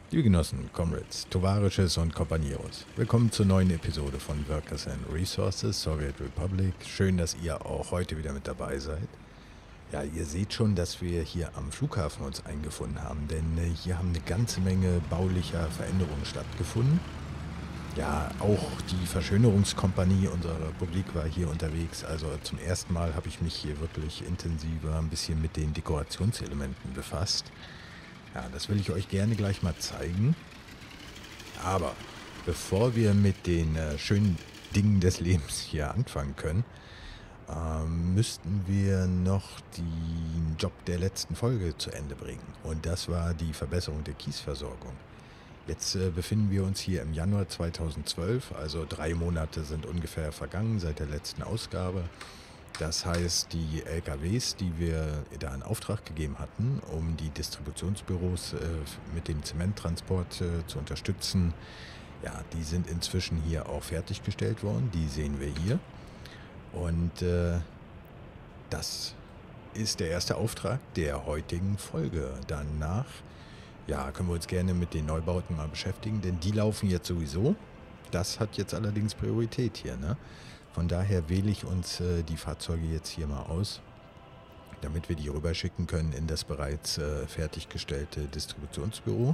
Liebe Genossen, Comrades, Tovarisches und Compañeros, willkommen zur neuen Episode von Workers and Resources Soviet Republic. Schön, dass ihr auch heute wieder mit dabei seid. Ja, ihr seht schon, dass wir hier am Flughafen uns eingefunden haben, denn hier haben eine ganze Menge baulicher Veränderungen stattgefunden. Ja, auch die Verschönerungskompanie unserer Republik war hier unterwegs. Also zum ersten Mal habe ich mich hier wirklich intensiver ein bisschen mit den Dekorationselementen befasst. Ja, das will ich euch gerne gleich mal zeigen. Aber bevor wir mit den schönen Dingen des Lebens hier anfangen können, müssten wir noch den Job der letzten Folge zu Ende bringen. Und das war die Verbesserung der Kiesversorgung. Jetzt befinden wir uns hier im Januar 2012, also 3 Monate sind ungefähr vergangen seit der letzten Ausgabe. Das heißt, die LKWs, die wir da in Auftrag gegeben hatten, um die Distributionsbüros mit dem Zementtransport zu unterstützen, ja, die sind inzwischen hier auch fertiggestellt worden. Die sehen wir hier. Und das ist der erste Auftrag der heutigen Folge. Danach, ja, können wir uns gerne mit den Neubauten mal beschäftigen, denn die laufen jetzt sowieso. Das hat jetzt allerdings Priorität hier, ne? Von daher wähle ich uns die Fahrzeuge jetzt hier mal aus, damit wir die rüberschicken können in das bereits fertiggestellte Distributionsbüro.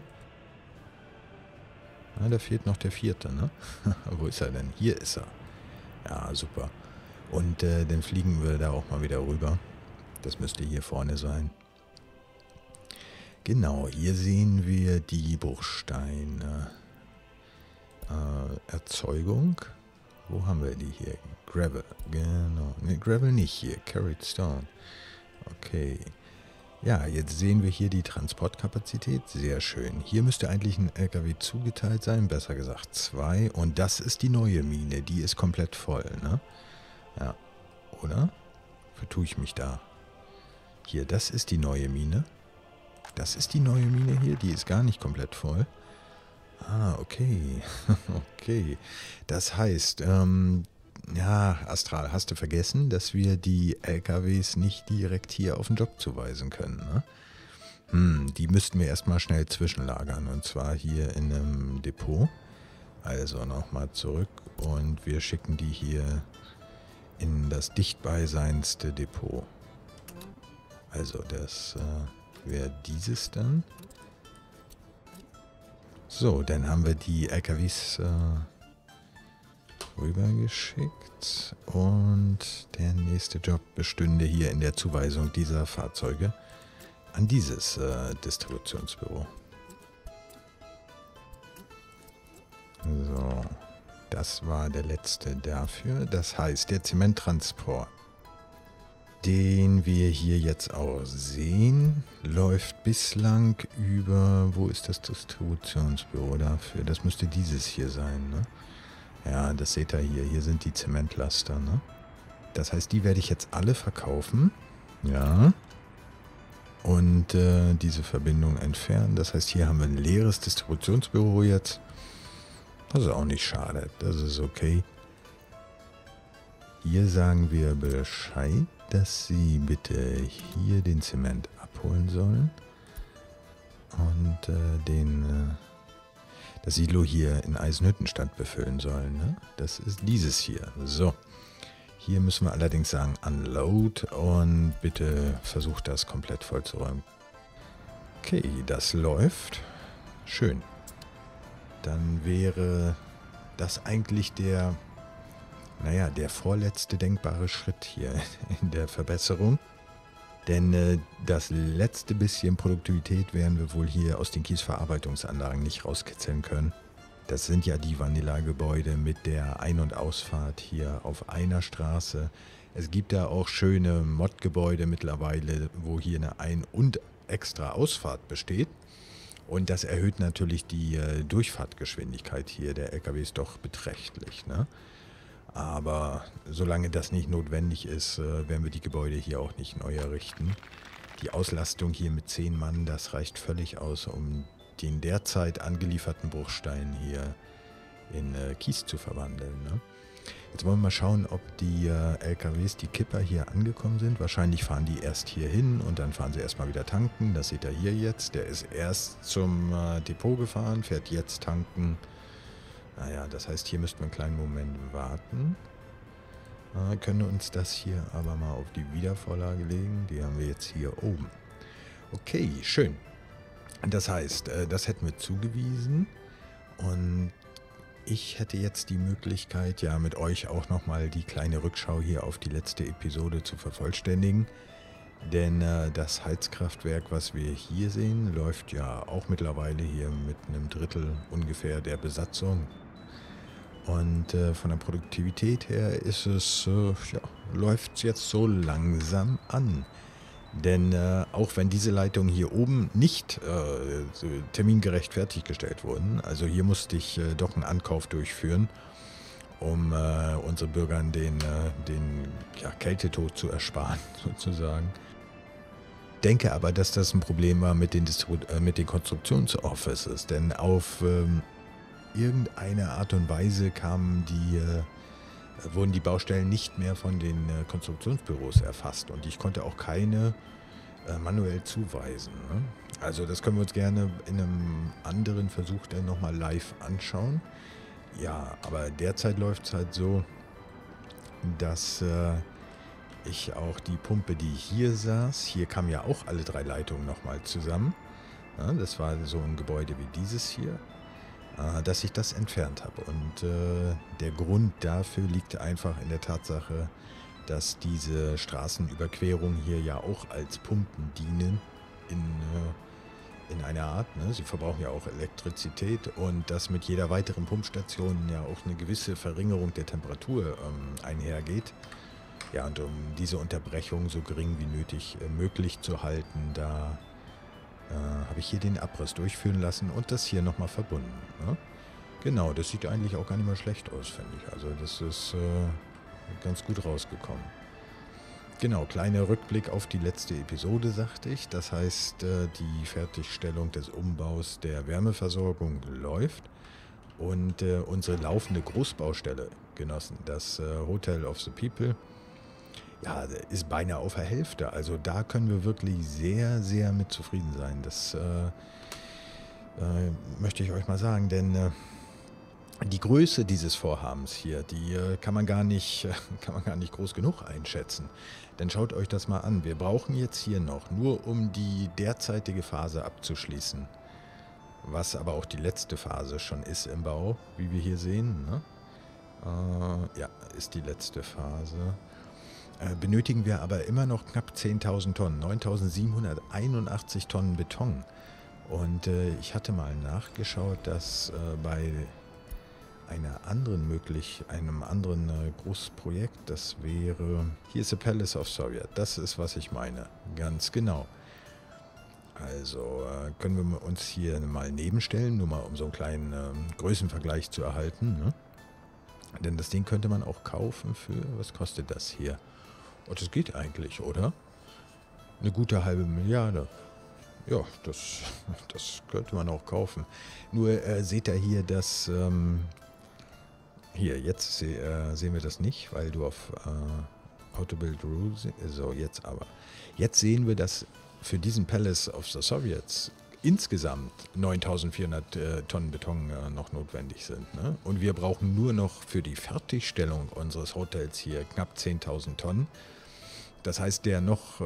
Ah, da fehlt noch der 4., ne? Wo ist er denn? Hier ist er. Ja, super. Und dann fliegen wir da auch mal wieder rüber. Das müsste hier vorne sein. Genau, hier sehen wir die Bruchstein-Erzeugung. Wo haben wir die hier? Gravel, genau. Ne, Gravel nicht hier. Carried Stone. Okay. Ja, jetzt sehen wir hier die Transportkapazität. Sehr schön. Hier müsste eigentlich ein LKW zugeteilt sein. Besser gesagt 2. Und das ist die neue Mine. Die ist komplett voll, ne? Ja. Oder? Vertue ich mich da? Hier, das ist die neue Mine. Das ist die neue Mine hier. Die ist gar nicht komplett voll. Ah, okay. Okay. Das heißt, ja, Astral, hast du vergessen, dass wir die LKWs nicht direkt hier auf den Job zuweisen können, ne? Die müssten wir erstmal schnell zwischenlagern, und zwar hier in einem Depot. Also nochmal zurück und wir schicken die hier in das dichtbeiseinste Depot. Also das wäre dieses dann. So, dann haben wir die LKWs rübergeschickt und der nächste Job bestünde hier in der Zuweisung dieser Fahrzeuge an dieses Distributionsbüro. So, das war der letzte dafür. Das heißt, der Zementtransport, den wir hier jetzt auch sehen, läuft bislang über, wo ist das Distributionsbüro dafür? Das müsste dieses hier sein, ne? Ja, das seht ihr hier. Hier sind die Zementlaster, ne? Das heißt, die werde ich jetzt alle verkaufen. Ja. Und diese Verbindung entfernen. Das heißt, hier haben wir ein leeres Distributionsbüro jetzt. Das ist auch nicht schade. Das ist okay. Hier sagen wir Bescheid, dass Sie bitte hier den Zement abholen sollen. Und das Silo hier in Eisenhüttenstadt befüllen sollen, ne? Das ist dieses hier. So. Hier müssen wir allerdings sagen Unload und bitte versucht das komplett vollzuräumen. Okay, das läuft. Schön. Dann wäre das eigentlich der vorletzte denkbare Schritt hier in der Verbesserung. Denn das letzte bisschen Produktivität werden wir wohl hier aus den Kiesverarbeitungsanlagen nicht rauskitzeln können. Das sind ja die Vanilla-Gebäude mit der Ein- und Ausfahrt hier auf einer Straße. Es gibt da auch schöne Mod-Gebäude mittlerweile, wo hier eine Ein- und extra Ausfahrt besteht. Und das erhöht natürlich die Durchfahrtgeschwindigkeit hier der LKWs doch beträchtlich, ne? Aber solange das nicht notwendig ist, werden wir die Gebäude hier auch nicht neu errichten. Die Auslastung hier mit 10 Mann, das reicht völlig aus, um den derzeit angelieferten Bruchstein hier in Kies zu verwandeln, ne? Jetzt wollen wir mal schauen, ob die LKWs, die Kipper hier angekommen sind. Wahrscheinlich fahren die erst hier hin und dann fahren sie erstmal wieder tanken. Das seht ihr hier jetzt. Der ist erst zum Depot gefahren, fährt jetzt tanken. Naja, das heißt, hier müssten wir einen kleinen Moment warten. Können uns das hier aber mal auf die Wiedervorlage legen. Die haben wir jetzt hier oben. Okay, schön. Das heißt, das hätten wir zugewiesen. Und ich hätte jetzt die Möglichkeit, ja mit euch auch nochmal die kleine Rückschau hier auf die letzte Episode zu vervollständigen. Denn das Heizkraftwerk, was wir hier sehen, läuft ja auch mittlerweile hier mit einem Drittel ungefähr der Besatzung. Und von der Produktivität her ist es, läuft es jetzt so langsam an. Denn auch wenn diese Leitungen hier oben nicht so termingerecht fertiggestellt wurden, also hier musste ich doch einen Ankauf durchführen, um unseren Bürgern den Kältetod zu ersparen, sozusagen. Denke aber, dass das ein Problem war mit den Konstruktionsoffices, denn auf irgendeine Art und Weise wurden die Baustellen nicht mehr von den Konstruktionsbüros erfasst und ich konnte auch keine manuell zuweisen. Ne? Also das können wir uns gerne in einem anderen Versuch dann nochmal live anschauen. Ja, aber derzeit läuft es halt so, dass ich auch die Pumpe, die hier saß, hier kamen ja auch alle 3 Leitungen nochmal zusammen. Ja, das war so ein Gebäude wie dieses hier. Dass ich das entfernt habe. Und der Grund dafür liegt einfach in der Tatsache, dass diese Straßenüberquerungen hier ja auch als Pumpen dienen in einer Art. Ne? Sie verbrauchen ja auch Elektrizität und dass mit jeder weiteren Pumpstation ja auch eine gewisse Verringerung der Temperatur einhergeht. Ja, und um diese Unterbrechung so gering wie nötig möglich zu halten, da habe ich hier den Abriss durchführen lassen und das hier nochmal verbunden. Ne? Genau, das sieht eigentlich auch gar nicht mal schlecht aus, finde ich. Also das ist ganz gut rausgekommen. Genau, kleiner Rückblick auf die letzte Episode, sagte ich. Das heißt, die Fertigstellung des Umbaus der Wärmeversorgung läuft und unsere laufende Großbaustelle, Genossen, das Hotel of the People, ja, ist beinahe auf der Hälfte. Also da können wir wirklich sehr, sehr mit zufrieden sein. Das möchte ich euch mal sagen, denn die Größe dieses Vorhabens hier, die kann man gar nicht groß genug einschätzen. Denn schaut euch das mal an. Wir brauchen jetzt hier noch, nur um die derzeitige Phase abzuschließen, was aber auch die letzte Phase schon ist im Bau, wie wir hier sehen. Ne? Ja, ist die letzte Phase. Benötigen wir aber immer noch knapp 10.000 Tonnen, 9.781 Tonnen Beton. Und ich hatte mal nachgeschaut, dass bei einem anderen Großprojekt, das wäre, hier ist the Palace of Soviet, das ist, was ich meine, ganz genau. Also können wir uns hier mal nebenstellen, nur mal um so einen kleinen Größenvergleich zu erhalten. Ne? Denn das Ding könnte man auch kaufen für, was kostet das hier? Und das geht eigentlich, oder? Eine gute 500 Milliarden. Ja, das könnte man auch kaufen. Nur seht ihr hier, dass hier, jetzt sehen wir das nicht, weil du auf How to Build Rules, so jetzt aber. Jetzt sehen wir, dass für diesen Palace of the Soviets insgesamt 9.400 Tonnen Beton noch notwendig sind. Ne? Und wir brauchen nur noch für die Fertigstellung unseres Hotels hier knapp 10.000 Tonnen. Das heißt, die noch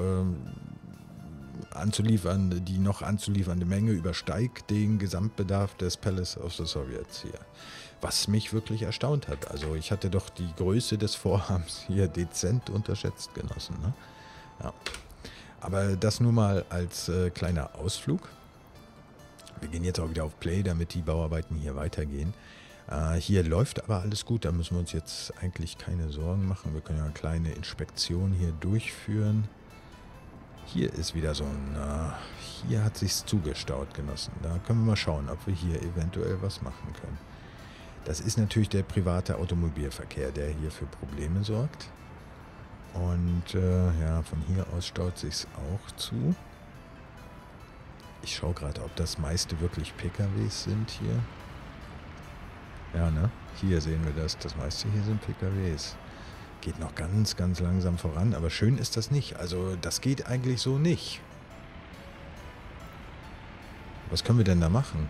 anzuliefernde Menge übersteigt den Gesamtbedarf des Palace of the Soviets hier. Was mich wirklich erstaunt hat. Also ich hatte doch die Größe des Vorhabens hier dezent unterschätzt, Genossen. Ne? Ja. Aber das nur mal als kleiner Ausflug. Wir gehen jetzt auch wieder auf Play, damit die Bauarbeiten hier weitergehen. Hier läuft aber alles gut, da müssen wir uns jetzt eigentlich keine Sorgen machen. Wir können ja eine kleine Inspektion hier durchführen. Hier ist wieder so ein, hier hat sich's zugestaut, Genossen. Da können wir mal schauen, ob wir hier eventuell was machen können. Das ist natürlich der private Automobilverkehr, der hier für Probleme sorgt. Und ja, von hier aus staut sich's auch zu. Ich schaue gerade, ob das meiste wirklich PKWs sind hier. Ja, ne? Hier sehen wir das. Das meiste hier sind PKWs. Geht noch ganz, ganz langsam voran, aber schön ist das nicht. Also das geht eigentlich so nicht. Was können wir denn da machen?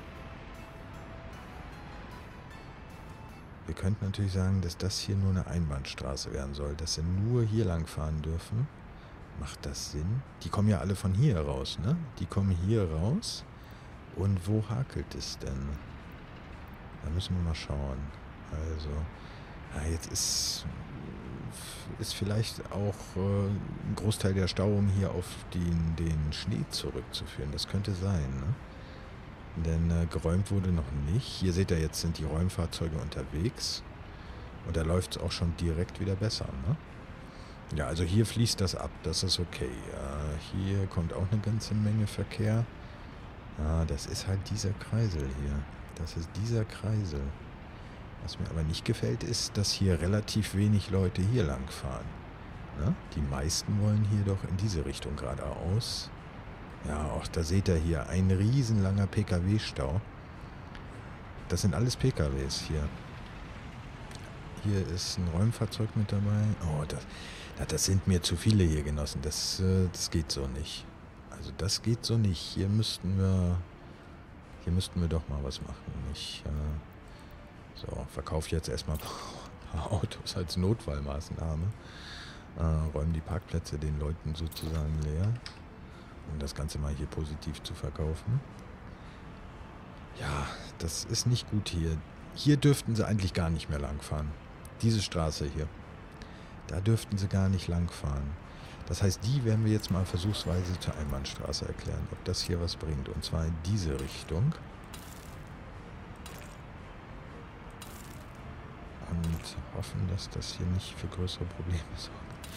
Wir könnten natürlich sagen, dass das hier nur eine Einbahnstraße werden soll, dass sie nur hier lang fahren dürfen. Macht das Sinn? Die kommen ja alle von hier raus, ne? Die kommen hier raus. Und wo hakelt es denn? Da müssen wir mal schauen. Also, ja, jetzt ist vielleicht auch ein Großteil der Stauung hier auf den Schnee zurückzuführen. Das könnte sein, ne? Denn geräumt wurde noch nicht. Hier seht ihr, jetzt sind die Räumfahrzeuge unterwegs. Und da läuft es auch schon direkt wieder besser, ne? Ja, also hier fließt das ab, das ist okay. Hier kommt auch eine ganze Menge Verkehr. Das ist halt dieser Kreisel hier. Das ist dieser Kreisel. Was mir aber nicht gefällt, ist, dass hier relativ wenig Leute hier lang fahren. Ne? Die meisten wollen hier doch in diese Richtung geradeaus. Ja, auch da seht ihr hier, ein riesenlanger PKW-Stau. Das sind alles PKWs hier. Hier ist ein Räumfahrzeug mit dabei. Oh, das sind mir zu viele hier, Genossen. Das geht so nicht. Also das geht so nicht. Hier müssten wir doch mal was machen. Verkaufe jetzt erstmal ein paar Autos als Notfallmaßnahme. Räumen die Parkplätze den Leuten sozusagen leer, um das Ganze mal hier positiv zu verkaufen. Ja, das ist nicht gut hier. Hier dürften sie eigentlich gar nicht mehr langfahren. Diese Straße hier. Da dürften sie gar nicht langfahren. Das heißt, die werden wir jetzt mal versuchsweise zur Einbahnstraße erklären, ob das hier was bringt. Und zwar in diese Richtung. Und hoffen, dass das hier nicht für größere Probleme sorgt.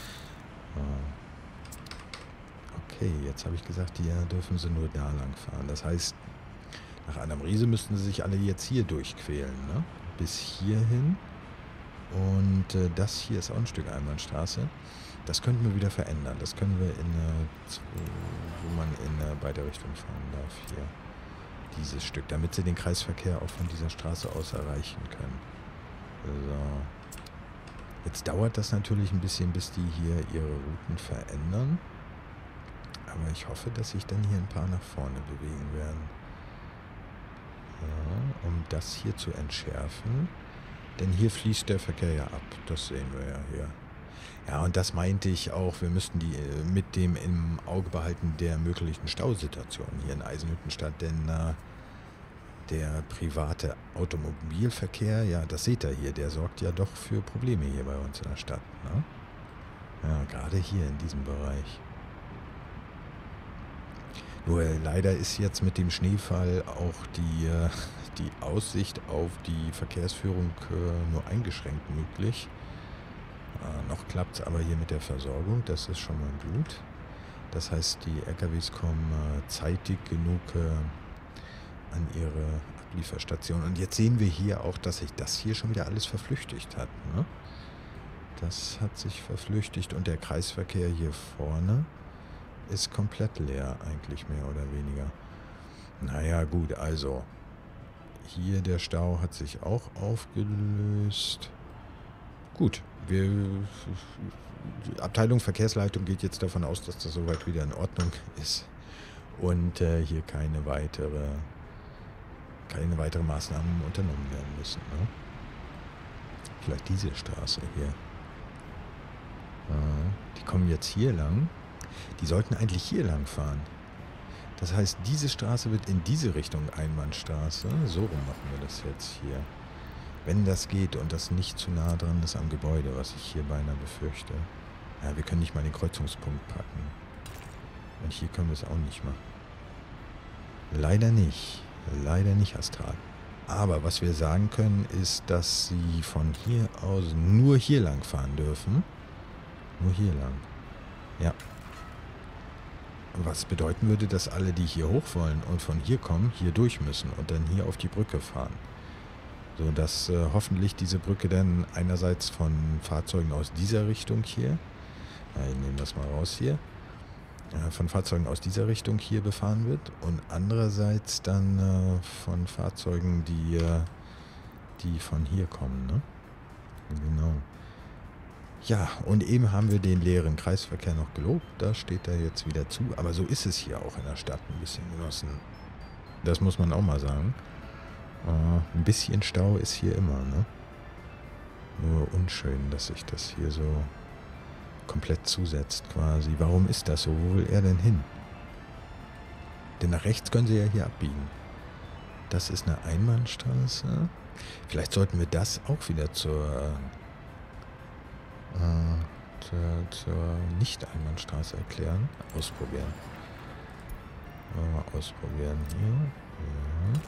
Okay, jetzt habe ich gesagt, hier dürfen sie nur da lang fahren. Das heißt, nach Adam Riese müssten sie sich alle jetzt hier durchquälen, ne? Bis hierhin. Und das hier ist auch ein Stück Einbahnstraße. Das könnten wir wieder verändern. Das können wir wo man in beide Richtungen fahren darf, hier. Dieses Stück, damit sie den Kreisverkehr auch von dieser Straße aus erreichen können. So. Jetzt dauert das natürlich ein bisschen, bis die hier ihre Routen verändern. Aber ich hoffe, dass sich dann hier ein paar nach vorne bewegen werden. Ja, um das hier zu entschärfen. Denn hier fließt der Verkehr ja ab. Das sehen wir ja hier. Ja, und das meinte ich auch. Wir müssten die mit dem im Auge behalten der möglichen Stausituation hier in Eisenhüttenstadt. Denn der private Automobilverkehr, ja, das seht ihr hier, der sorgt ja doch für Probleme hier bei uns in der Stadt. Ne? Ja, gerade hier in diesem Bereich. Nur leider ist jetzt mit dem Schneefall auch die Aussicht auf die Verkehrsführung nur eingeschränkt möglich. Noch klappt es aber hier mit der Versorgung, das ist schon mal gut. Das heißt, die LKWs kommen zeitig genug an ihre Ablieferstation. Und jetzt sehen wir hier auch, dass sich das hier schon wieder alles verflüchtigt hat. Ne? Das hat sich verflüchtigt und der Kreisverkehr hier vorne ist komplett leer, eigentlich mehr oder weniger. Naja, gut, also hier der Stau hat sich auch aufgelöst. Gut, die Abteilung Verkehrsleitung geht jetzt davon aus, dass das soweit wieder in Ordnung ist und hier keine weitere Maßnahmen unternommen werden müssen. Ne? Vielleicht diese Straße hier. Die kommen jetzt hier lang. Die sollten eigentlich hier lang fahren. Das heißt, diese Straße wird in diese Richtung Einbahnstraße. So rum machen wir das jetzt hier. Wenn das geht und das nicht zu nah dran ist am Gebäude, was ich hier beinahe befürchte. Ja, wir können nicht mal den Kreuzungspunkt packen. Und hier können wir es auch nicht machen. Leider nicht. Leider nicht, Astral. Aber was wir sagen können, ist, dass sie von hier aus nur hier lang fahren dürfen. Nur hier lang. Ja. Was bedeuten würde, dass alle, die hier hoch wollen und von hier kommen, hier durch müssen und dann hier auf die Brücke fahren. So dass hoffentlich diese Brücke dann einerseits von Fahrzeugen aus dieser Richtung hier, ich nehme das mal raus hier, von Fahrzeugen aus dieser Richtung hier befahren wird und andererseits dann von Fahrzeugen, die die von hier kommen, ne? Genau. Ja, und eben haben wir den leeren Kreisverkehr noch gelobt. Da steht er jetzt wieder zu. Aber so ist es hier auch in der Stadt ein bisschen, Genossen. Das muss man auch mal sagen. Ein bisschen Stau ist hier immer, ne? Nur unschön, dass sich das hier so komplett zusetzt quasi. Warum ist das so? Wo will er denn hin? Denn nach rechts können sie ja hier abbiegen. Das ist eine Einbahnstraße. Vielleicht sollten wir das auch wieder zur Nicht-Einbahnstraße erklären. Ausprobieren. Ausprobieren hier. Ja.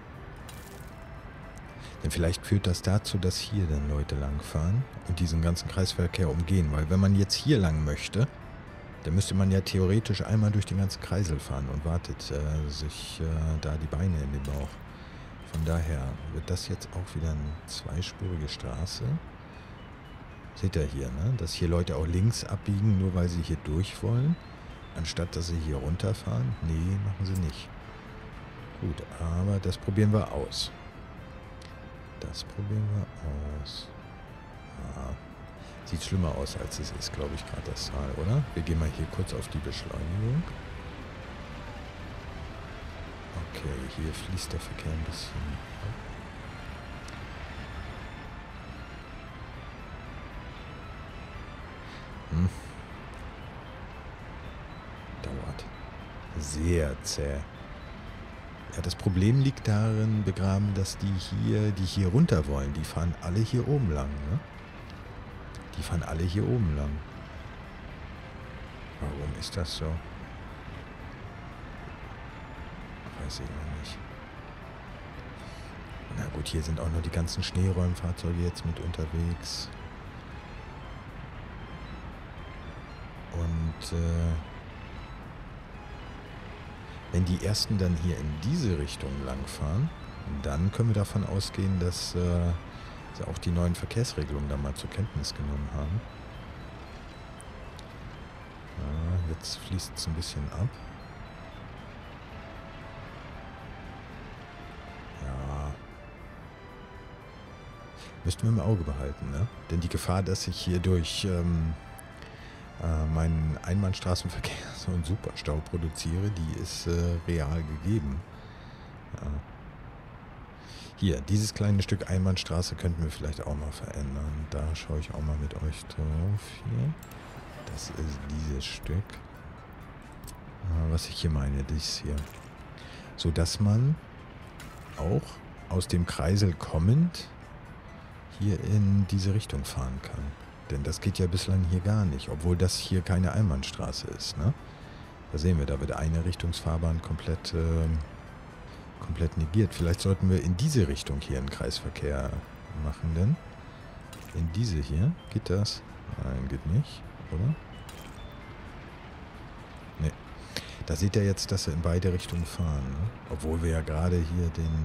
Denn vielleicht führt das dazu, dass hier dann Leute langfahren und diesen ganzen Kreisverkehr umgehen. Weil wenn man jetzt hier lang möchte, dann müsste man ja theoretisch einmal durch den ganzen Kreisel fahren und wartet sich da die Beine in den Bauch. Von daher wird das jetzt auch wieder eine zweispurige Straße. Seht ihr hier, ne? Dass hier Leute auch links abbiegen, nur weil sie hier durch wollen, anstatt dass sie hier runterfahren. Nee, machen sie nicht. Gut, aber das probieren wir aus. Das probieren wir aus. Ja, sieht schlimmer aus, als es ist, glaube ich, gerade das Tal, oder? Wir gehen mal hier kurz auf die Beschleunigung. Okay, hier fließt der Verkehr ein bisschen. Dauert. Sehr zäh. Ja, das Problem liegt darin begraben, dass die hier runter wollen, die fahren alle hier oben lang, ne? Die fahren alle hier oben lang. Warum ist das so? Weiß ich noch nicht. Na gut, hier sind auch noch die ganzen Schneeräumfahrzeuge jetzt mit unterwegs. Und wenn die ersten dann hier in diese Richtung langfahren, dann können wir davon ausgehen, dass sie auch die neuen Verkehrsregelungen dann mal zur Kenntnis genommen haben. Ja, jetzt fließt es ein bisschen ab. Ja. Müssten wir im Auge behalten, ne? Denn die Gefahr, dass sich hier durch meinen Einbahnstraßenverkehr so einen Superstau produziere, die ist real gegeben. Ja. Hier, dieses kleine Stück Einbahnstraße könnten wir vielleicht auch mal verändern. Da schaue ich auch mal mit euch drauf hier. Das ist dieses Stück. Was ich hier meine, dies hier. So dass man auch aus dem Kreisel kommend hier in diese Richtung fahren kann. Denn das geht ja bislang hier gar nicht, obwohl das hier keine Einbahnstraße ist, ne? Da sehen wir, da wird eine Richtungsfahrbahn komplett negiert. Vielleicht sollten wir in diese Richtung hier einen Kreisverkehr machen, denn in diese hier, geht das? Nein, geht nicht, oder? Ne. Da seht ihr jetzt, dass sie in beide Richtungen fahren, ne? Obwohl wir ja gerade hier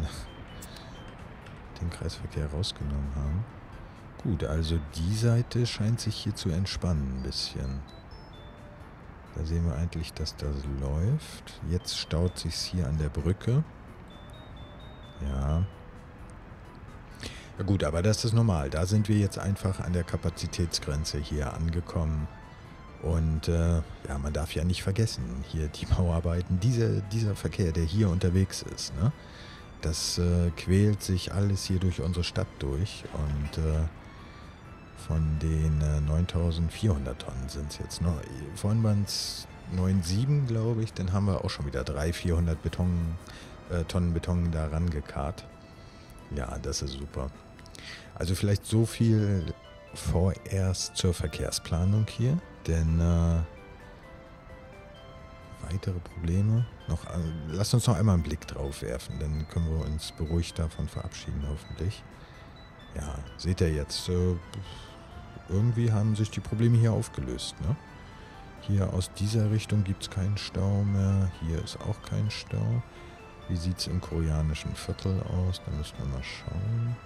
den Kreisverkehr rausgenommen haben. Gut, also die Seite scheint sich hier zu entspannen ein bisschen. Da sehen wir eigentlich, dass das läuft. Jetzt staut sich's hier an der Brücke. Ja. Ja gut, aber das ist normal. Da sind wir jetzt einfach an der Kapazitätsgrenze hier angekommen. Und ja, man darf ja nicht vergessen, hier die Bauarbeiten, dieser Verkehr, der hier unterwegs ist, ne? Das quält sich alles hier durch unsere Stadt durch. Und von den 9.400 Tonnen sind es jetzt noch. Vorhin waren es 9,7, glaube ich. Dann haben wir auch schon wieder 300-400 Tonnen Beton da rangekarrt. Ja, das ist super. Also vielleicht so viel vorerst zur Verkehrsplanung hier. Denn weitere Probleme noch. Lasst uns noch einmal einen Blick drauf werfen. Dann können wir uns beruhigt davon verabschieden, hoffentlich. Ja, seht ihr jetzt, irgendwie haben sich die Probleme hier aufgelöst, ne? Hier aus dieser Richtung gibt es keinen Stau mehr. Hier ist auch kein Stau. Wie sieht es im koreanischen Viertel aus? Da müssen wir mal schauen.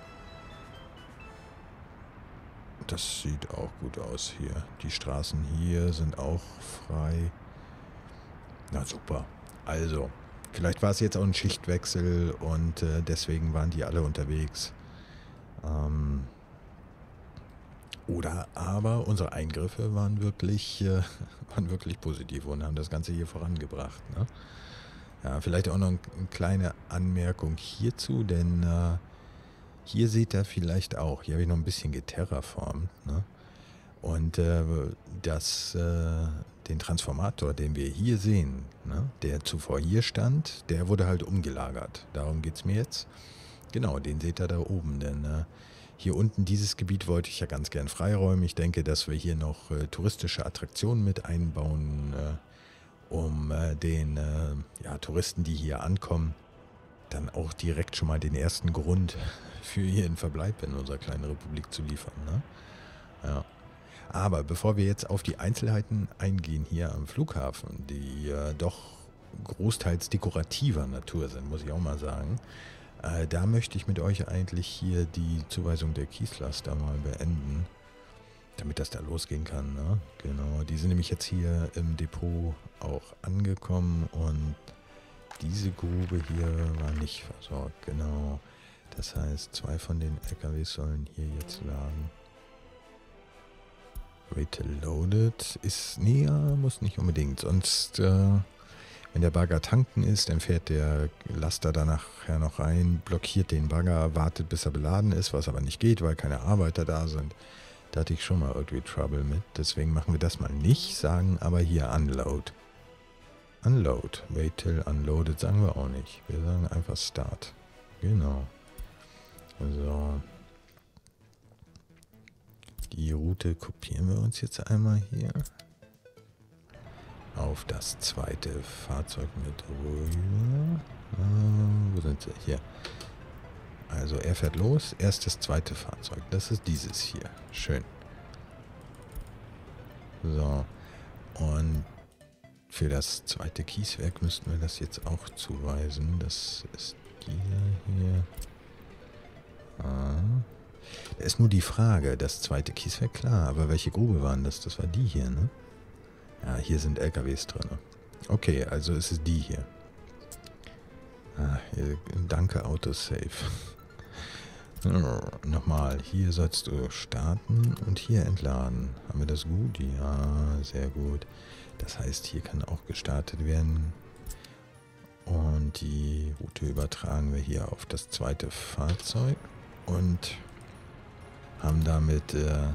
Das sieht auch gut aus hier. Die Straßen hier sind auch frei. Na super. Also, vielleicht war es jetzt auch ein Schichtwechsel und deswegen waren die alle unterwegs. Ähm, oder aber unsere Eingriffe waren wirklich positiv und haben das Ganze hier vorangebracht. Ne? Ja, vielleicht auch noch eine kleine Anmerkung hierzu, denn hier seht ihr vielleicht auch, hier habe ich noch ein bisschen geterraformt. Ne? Und den Transformator, den wir hier sehen, ne, der zuvor hier stand, der wurde halt umgelagert. Darum geht es mir jetzt. Genau, den seht ihr da oben. Denn hier unten, dieses Gebiet wollte ich ja ganz gern freiräumen. Ich denke, dass wir hier noch touristische Attraktionen mit einbauen, um den Touristen, die hier ankommen, dann auch direkt schon mal den ersten Grund für ihren Verbleib in unserer kleinen Republik zu liefern. Ne? Ja. Aber bevor wir jetzt auf die Einzelheiten eingehen hier am Flughafen, die doch großteils dekorativer Natur sind, muss ich auch mal sagen, da möchte ich mit euch eigentlich hier die Zuweisung der Kieslaster mal beenden, damit das da losgehen kann. Ne? Genau, die sind nämlich jetzt hier im Depot auch angekommen und diese Grube hier war nicht versorgt. Genau, das heißt, 2 von den LKWs sollen hier jetzt laden. Rate loaded ist, nee, muss nicht unbedingt. Sonst, wenn der Bagger tanken ist, dann fährt der Laster da nachher noch rein, blockiert den Bagger, wartet bis er beladen ist, was aber nicht geht, weil keine Arbeiter da sind. Da hatte ich schon mal irgendwie Trouble mit. Deswegen machen wir das mal nicht, sagen aber hier Unload. Unload. Wait till unloaded sagen wir auch nicht. Wir sagen einfach Start. Genau. So. Die Route kopieren wir uns jetzt einmal hier auf das zweite Fahrzeug mit rüber. Wo sind sie? Hier. Also er fährt los, erst das zweite Fahrzeug. Das ist dieses hier. Schön. So. Und für das zweite Kieswerk müssten wir das jetzt auch zuweisen. Das ist die hier. Da ist nur die Frage, das zweite Kieswerk, klar, aber welche Grube waren das? Das war die hier, ne? Ja, hier sind LKWs drin. Okay, also ist es die hier. Hier, danke Autosave. Nochmal, hier sollst du starten und hier entladen. Haben wir das gut? Ja, sehr gut. Das heißt, hier kann auch gestartet werden. Und die Route übertragen wir hier auf das zweite Fahrzeug. Und haben damit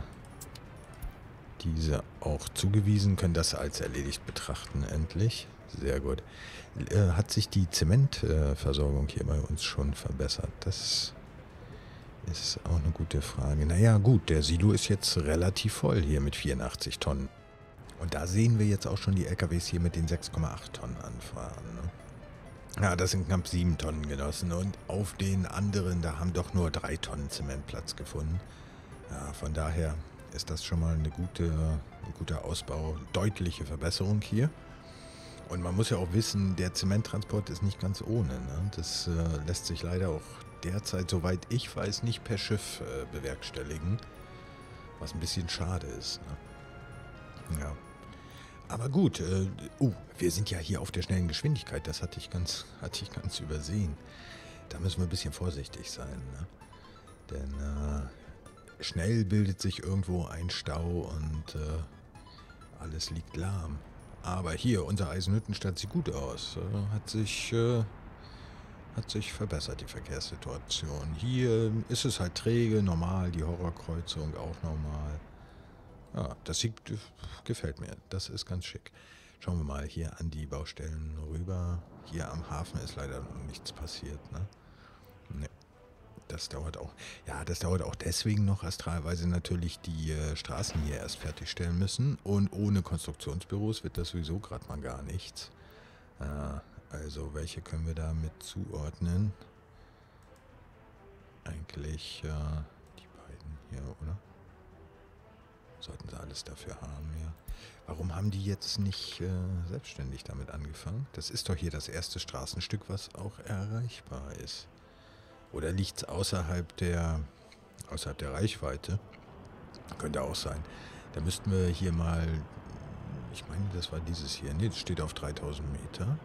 diese auch zugewiesen, können das als erledigt betrachten, endlich. Sehr gut. Hat sich die Zementversorgung hier bei uns schon verbessert? Das ist auch eine gute Frage. Naja, gut, der Silo ist jetzt relativ voll hier mit 84 Tonnen. Und da sehen wir jetzt auch schon die LKWs hier mit den 6,8 Tonnen anfahren. Ne? Ja, das sind knapp 7 Tonnen Genossen. Und auf den anderen, da haben doch nur 3 Tonnen Zement Platz gefunden. Ja, von daher ist das schon mal ein guter Ausbau, deutliche Verbesserung hier. Und man muss ja auch wissen, der Zementtransport ist nicht ganz ohne. Ne? Das lässt sich leider auch derzeit, soweit ich weiß, nicht per Schiff bewerkstelligen, was ein bisschen schade ist. Ne? Ja. Aber gut, wir sind ja hier auf der schnellen Geschwindigkeit, das hatte ich ganz übersehen. Da müssen wir ein bisschen vorsichtig sein. Ne? Denn schnell bildet sich irgendwo ein Stau und alles liegt lahm. Aber hier, unsere Eisenhüttenstadt sieht gut aus. Hat sich verbessert, die Verkehrssituation. Hier ist es halt träge, normal, die Horrorkreuzung auch normal. Ja, gefällt mir. Das ist ganz schick. Schauen wir mal hier an die Baustellen rüber. Hier am Hafen ist leider noch nichts passiert, ne? Nee. Das dauert auch. Ja, das dauert auch deswegen noch astral, weil sie natürlich die Straßen hier erst fertigstellen müssen. Und ohne Konstruktionsbüros wird das sowieso gerade mal gar nichts. Also, welche können wir da mit zuordnen? Eigentlich die beiden hier, oder? Sollten sie alles dafür haben, ja. Warum haben die jetzt nicht selbstständig damit angefangen? Das ist doch hier das erste Straßenstück, was auch erreichbar ist. Oder liegt es außerhalb der Reichweite? Könnte auch sein. Da müssten wir hier mal, ich meine, das war dieses hier. Ne, das steht auf 3000 Meter.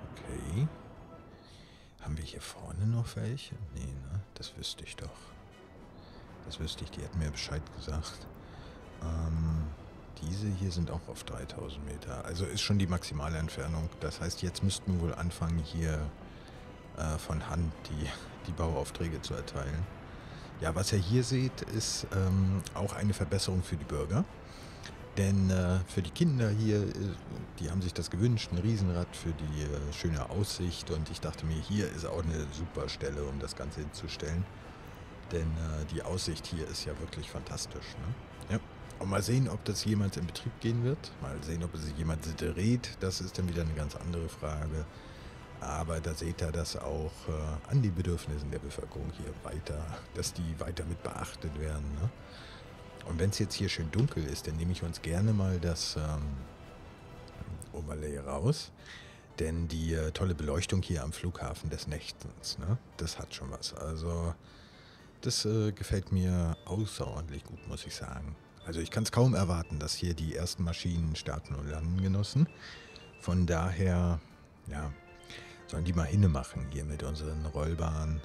Okay. Haben wir hier vorne noch welche? Nee, ne? Das wüsste ich doch. Das wüsste ich, die hätten mir Bescheid gesagt. Ähm, diese hier sind auch auf 3000 Meter. Also ist schon die maximale Entfernung. Das heißt, jetzt müssten wir wohl anfangen, hier von Hand die Bauaufträge zu erteilen. Ja, was ihr hier seht, ist auch eine Verbesserung für die Bürger. Denn für die Kinder hier, die haben sich das gewünscht, ein Riesenrad für die schöne Aussicht. Und ich dachte mir, hier ist auch eine super Stelle, um das Ganze hinzustellen. Denn die Aussicht hier ist ja wirklich fantastisch. Ne? Ja. Und mal sehen, ob das jemals in Betrieb gehen wird. Mal sehen, ob es sich jemand dreht. Das ist dann wieder eine ganz andere Frage. Aber da seht ihr, dass auch an die Bedürfnissen der Bevölkerung hier weiter, dass die weiter mit beachtet werden. Ne? Und wenn es jetzt hier schön dunkel ist, dann nehme ich uns gerne mal das Overlay raus. Denn die tolle Beleuchtung hier am Flughafen des Nächtens, ne, das hat schon was. Also das gefällt mir außerordentlich gut, muss ich sagen. Also ich kann es kaum erwarten, dass hier die ersten Maschinen starten und landen, Genossen. Von daher, ja, sollen die mal hinmachen hier mit unseren Rollbahnen.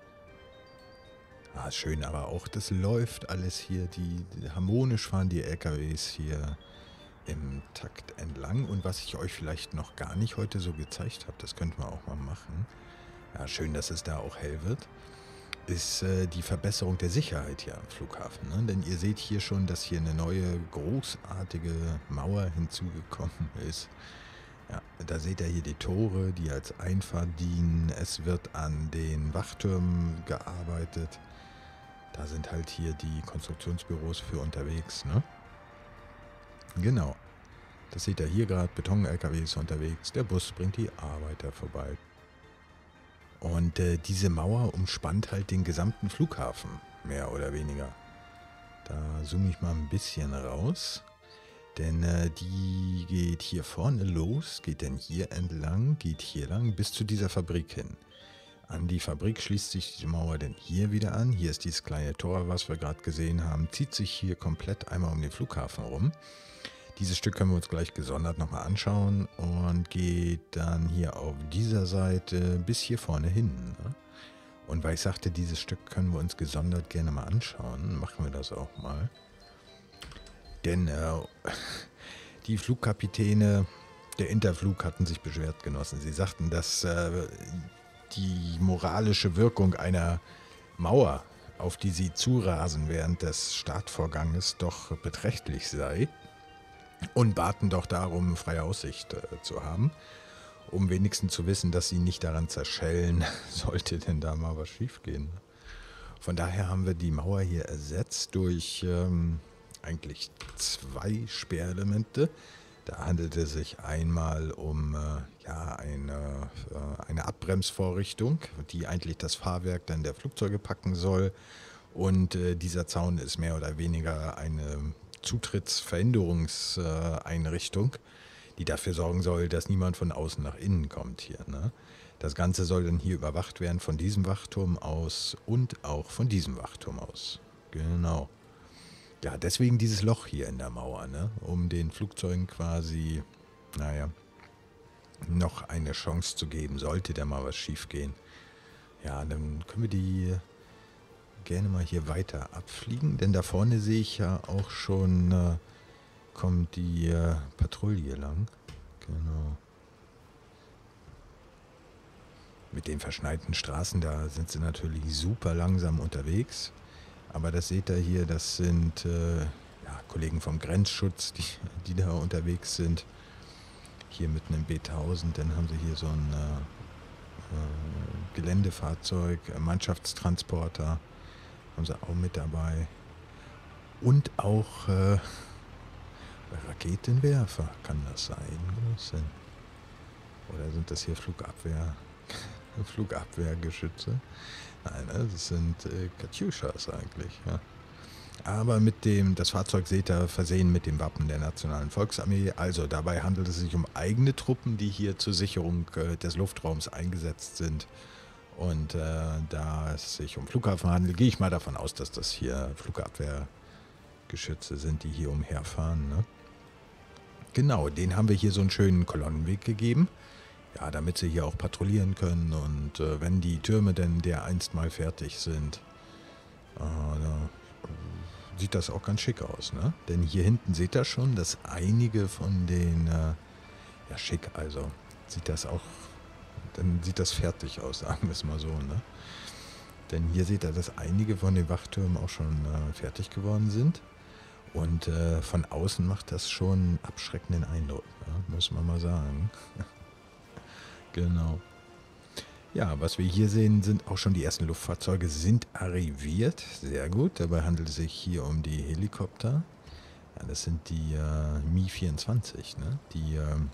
Ah, schön, aber auch das läuft alles hier, die harmonisch fahren die LKWs hier im Takt entlang. Und was ich euch vielleicht noch gar nicht heute so gezeigt habe, das könnten wir auch mal machen. Ja, schön, dass es da auch hell wird. Ist die Verbesserung der Sicherheit hier am Flughafen. Ne? Denn ihr seht hier schon, dass hier eine neue, großartige Mauer hinzugekommen ist. Ja, da seht ihr hier die Tore, die als Einfahrt dienen. Es wird an den Wachtürmen gearbeitet. Da sind halt hier die Konstruktionsbüros für unterwegs. Ne? Genau. Das seht ihr hier gerade. Beton-LKW ist unterwegs. Der Bus bringt die Arbeiter vorbei. Und diese Mauer umspannt halt den gesamten Flughafen, mehr oder weniger. Da zoome ich mal ein bisschen raus, denn die geht hier vorne los, geht dann hier entlang, geht hier lang bis zu dieser Fabrik hin. An die Fabrik schließt sich die Mauer dann hier wieder an. Hier ist dieses kleine Tor, was wir gerade gesehen haben, zieht sich hier komplett einmal um den Flughafen rum. Dieses Stück können wir uns gleich gesondert nochmal anschauen und geht dann hier auf dieser Seite bis hier vorne hin. Ne? Und weil ich sagte, dieses Stück können wir uns gesondert gerne mal anschauen, machen wir das auch mal. Denn die Flugkapitäne der Interflug hatten sich beschwert, Genossen. Sie sagten, dass die moralische Wirkung einer Mauer, auf die sie zurasen während des Startvorganges, doch beträchtlich sei. Und baten doch darum, freie Aussicht zu haben, um wenigstens zu wissen, dass sie nicht daran zerschellen, sollte denn da mal was schief gehen. Von daher haben wir die Mauer hier ersetzt durch eigentlich 2 Sperrelemente. Da handelt es sich einmal um eine Abbremsvorrichtung, die eigentlich das Fahrwerk dann der Flugzeuge packen soll. Und dieser Zaun ist mehr oder weniger eine Zutrittsverhinderungseinrichtung, die dafür sorgen soll, dass niemand von außen nach innen kommt hier. Ne? Das Ganze soll dann hier überwacht werden von diesem Wachturm aus und auch von diesem Wachturm aus. Genau. Ja, deswegen dieses Loch hier in der Mauer, ne? Um den Flugzeugen quasi, noch eine Chance zu geben, sollte da mal was schief gehen. Ja, dann können wir die gerne mal hier weiter abfliegen, denn da vorne sehe ich ja auch schon, kommt die Patrouille lang. Genau. Mit den verschneiten Straßen, da sind sie natürlich super langsam unterwegs. Aber das seht ihr hier, das sind Kollegen vom Grenzschutz, die da unterwegs sind. Hier mitten in Beethausen, dann haben sie hier so ein Geländefahrzeug, Mannschaftstransporter. Haben sie auch mit dabei. Und auch Raketenwerfer, kann das sein? Oder sind das hier Flugabwehrgeschütze? Nein, das sind Katjuschas eigentlich. Ja. Aber das Fahrzeug seht ihr versehen mit dem Wappen der Nationalen Volksarmee. Also dabei handelt es sich um eigene Truppen, die hier zur Sicherung des Luftraums eingesetzt sind. Und da es sich um Flughafen handelt, gehe ich mal davon aus, dass das hier Flugabwehrgeschütze sind, die hier umherfahren. Ne? Genau, denen haben wir hier so einen schönen Kolonnenweg gegeben. Ja, damit sie hier auch patrouillieren können. Und wenn die Türme denn dereinst mal fertig sind, sieht das auch ganz schick aus, ne? Denn hier hinten seht ihr schon, dass einige von den, ja schick, also sieht das auch, dann sieht das fertig aus, sagen wir es mal so, ne? Denn hier seht ihr, dass einige von den Wachtürmen auch schon fertig geworden sind. Und von außen macht das schon einen abschreckenden Eindruck, ne? Muss man mal sagen. Genau. Ja, was wir hier sehen, sind auch schon die ersten Luftfahrzeuge sind arriviert. Sehr gut. Dabei handelt es sich hier um die Helikopter. Ja, das sind die Mi-24, ne? Die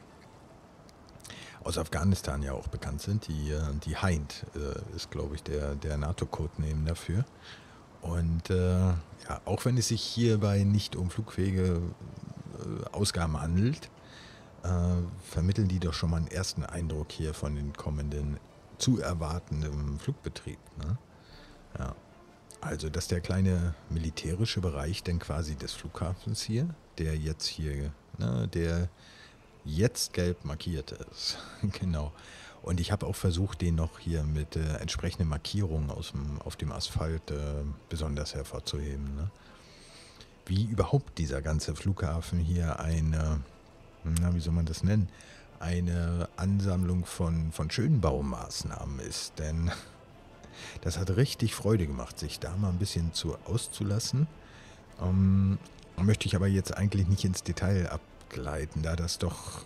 aus Afghanistan ja auch bekannt sind. Die Hind ist, glaube ich, der NATO-Codename dafür. Und ja, auch wenn es sich hierbei nicht um flugfähige Ausgaben handelt, vermitteln die doch schon mal einen ersten Eindruck hier von den kommenden zu erwartendem Flugbetrieb. Ne? Ja. Also das ist der kleine militärische Bereich denn quasi des Flughafens hier, der jetzt hier, ne, der jetzt gelb markiert ist. Genau. Und ich habe auch versucht, den noch hier mit entsprechenden Markierungen auf dem Asphalt besonders hervorzuheben. Ne? Wie überhaupt dieser ganze Flughafen hier eine, wie soll man das nennen, eine Ansammlung von schönen Baumaßnahmen ist. Denn das hat richtig Freude gemacht, sich da mal ein bisschen zu auszulassen. Möchte ich aber jetzt eigentlich nicht ins Detail abgleiten, da das doch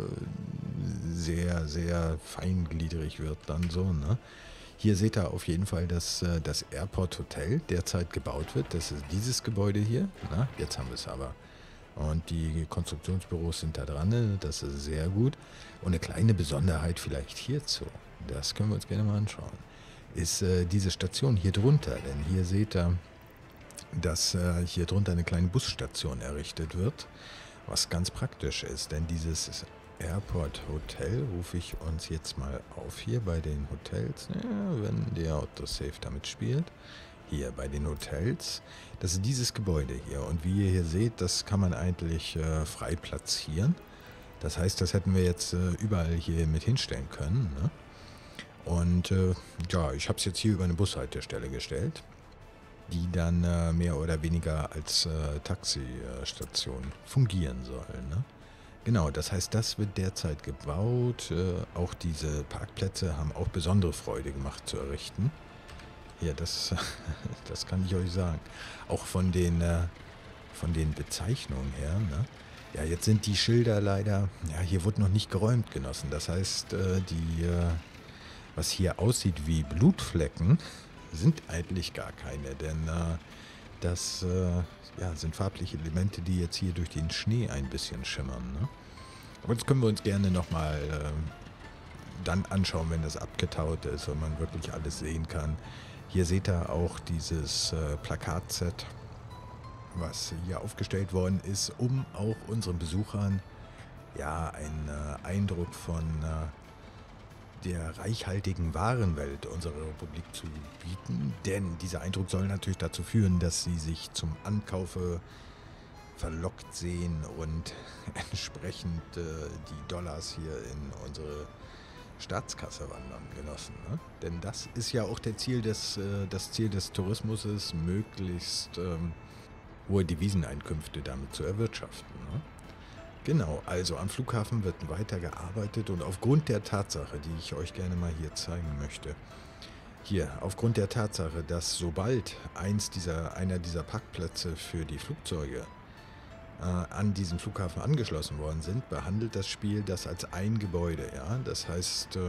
sehr, sehr feingliedrig wird dann so. Ne? Hier seht ihr auf jeden Fall, dass das Airport Hotel derzeit gebaut wird. Das ist dieses Gebäude hier. Na, jetzt haben wir es aber. Und die Konstruktionsbüros sind da dran, ne? Das ist sehr gut. Und eine kleine Besonderheit vielleicht hierzu, das können wir uns gerne mal anschauen, ist diese Station hier drunter. Denn hier seht ihr, dass hier drunter eine kleine Busstation errichtet wird, was ganz praktisch ist. Denn dieses Airport Hotel rufe ich uns jetzt mal auf hier bei den Hotels, ja, wenn der Autosave damit spielt. Hier bei den Hotels, das ist dieses Gebäude hier. Und wie ihr hier seht, das kann man eigentlich frei platzieren. Das heißt, das hätten wir jetzt überall hier mit hinstellen können. Ne? Und ja, ich habe es jetzt hier über eine Bushaltestelle gestellt, die dann mehr oder weniger als Taxistation fungieren soll. Ne? Genau, das heißt, das wird derzeit gebaut. Auch diese Parkplätze haben auch besondere Freude gemacht zu errichten. Ja, das kann ich euch sagen. Auch von den Bezeichnungen her. Ne? Ja, jetzt sind die Schilder leider, ja, hier wurde noch nicht geräumt, Genossen. Das heißt, was hier aussieht wie Blutflecken, sind eigentlich gar keine. Denn das ja, sind farbliche Elemente, die jetzt hier durch den Schnee ein bisschen schimmern. Ne? Aber das können wir uns gerne nochmal dann anschauen, wenn das abgetaut ist und man wirklich alles sehen kann. Hier seht ihr auch dieses Plakatset, was hier aufgestellt worden ist, um auch unseren Besuchern ja einen Eindruck von der reichhaltigen Warenwelt unserer Republik zu bieten. Denn dieser Eindruck soll natürlich dazu führen, dass sie sich zum Ankaufe verlockt sehen und entsprechend die Dollars hier in unsere Staatskasse wandern, Genossen. Ne? Denn das ist ja auch das Ziel des Tourismus, ist, möglichst hohe Deviseneinkünfte damit zu erwirtschaften. Ne? Genau, also am Flughafen wird weiter gearbeitet und aufgrund der Tatsache, die ich euch gerne mal hier zeigen möchte, hier, aufgrund der Tatsache, dass sobald einer dieser Parkplätze für die Flugzeuge an diesen Flughafen angeschlossen worden sind, behandelt das Spiel das als ein Gebäude. Ja? Das heißt,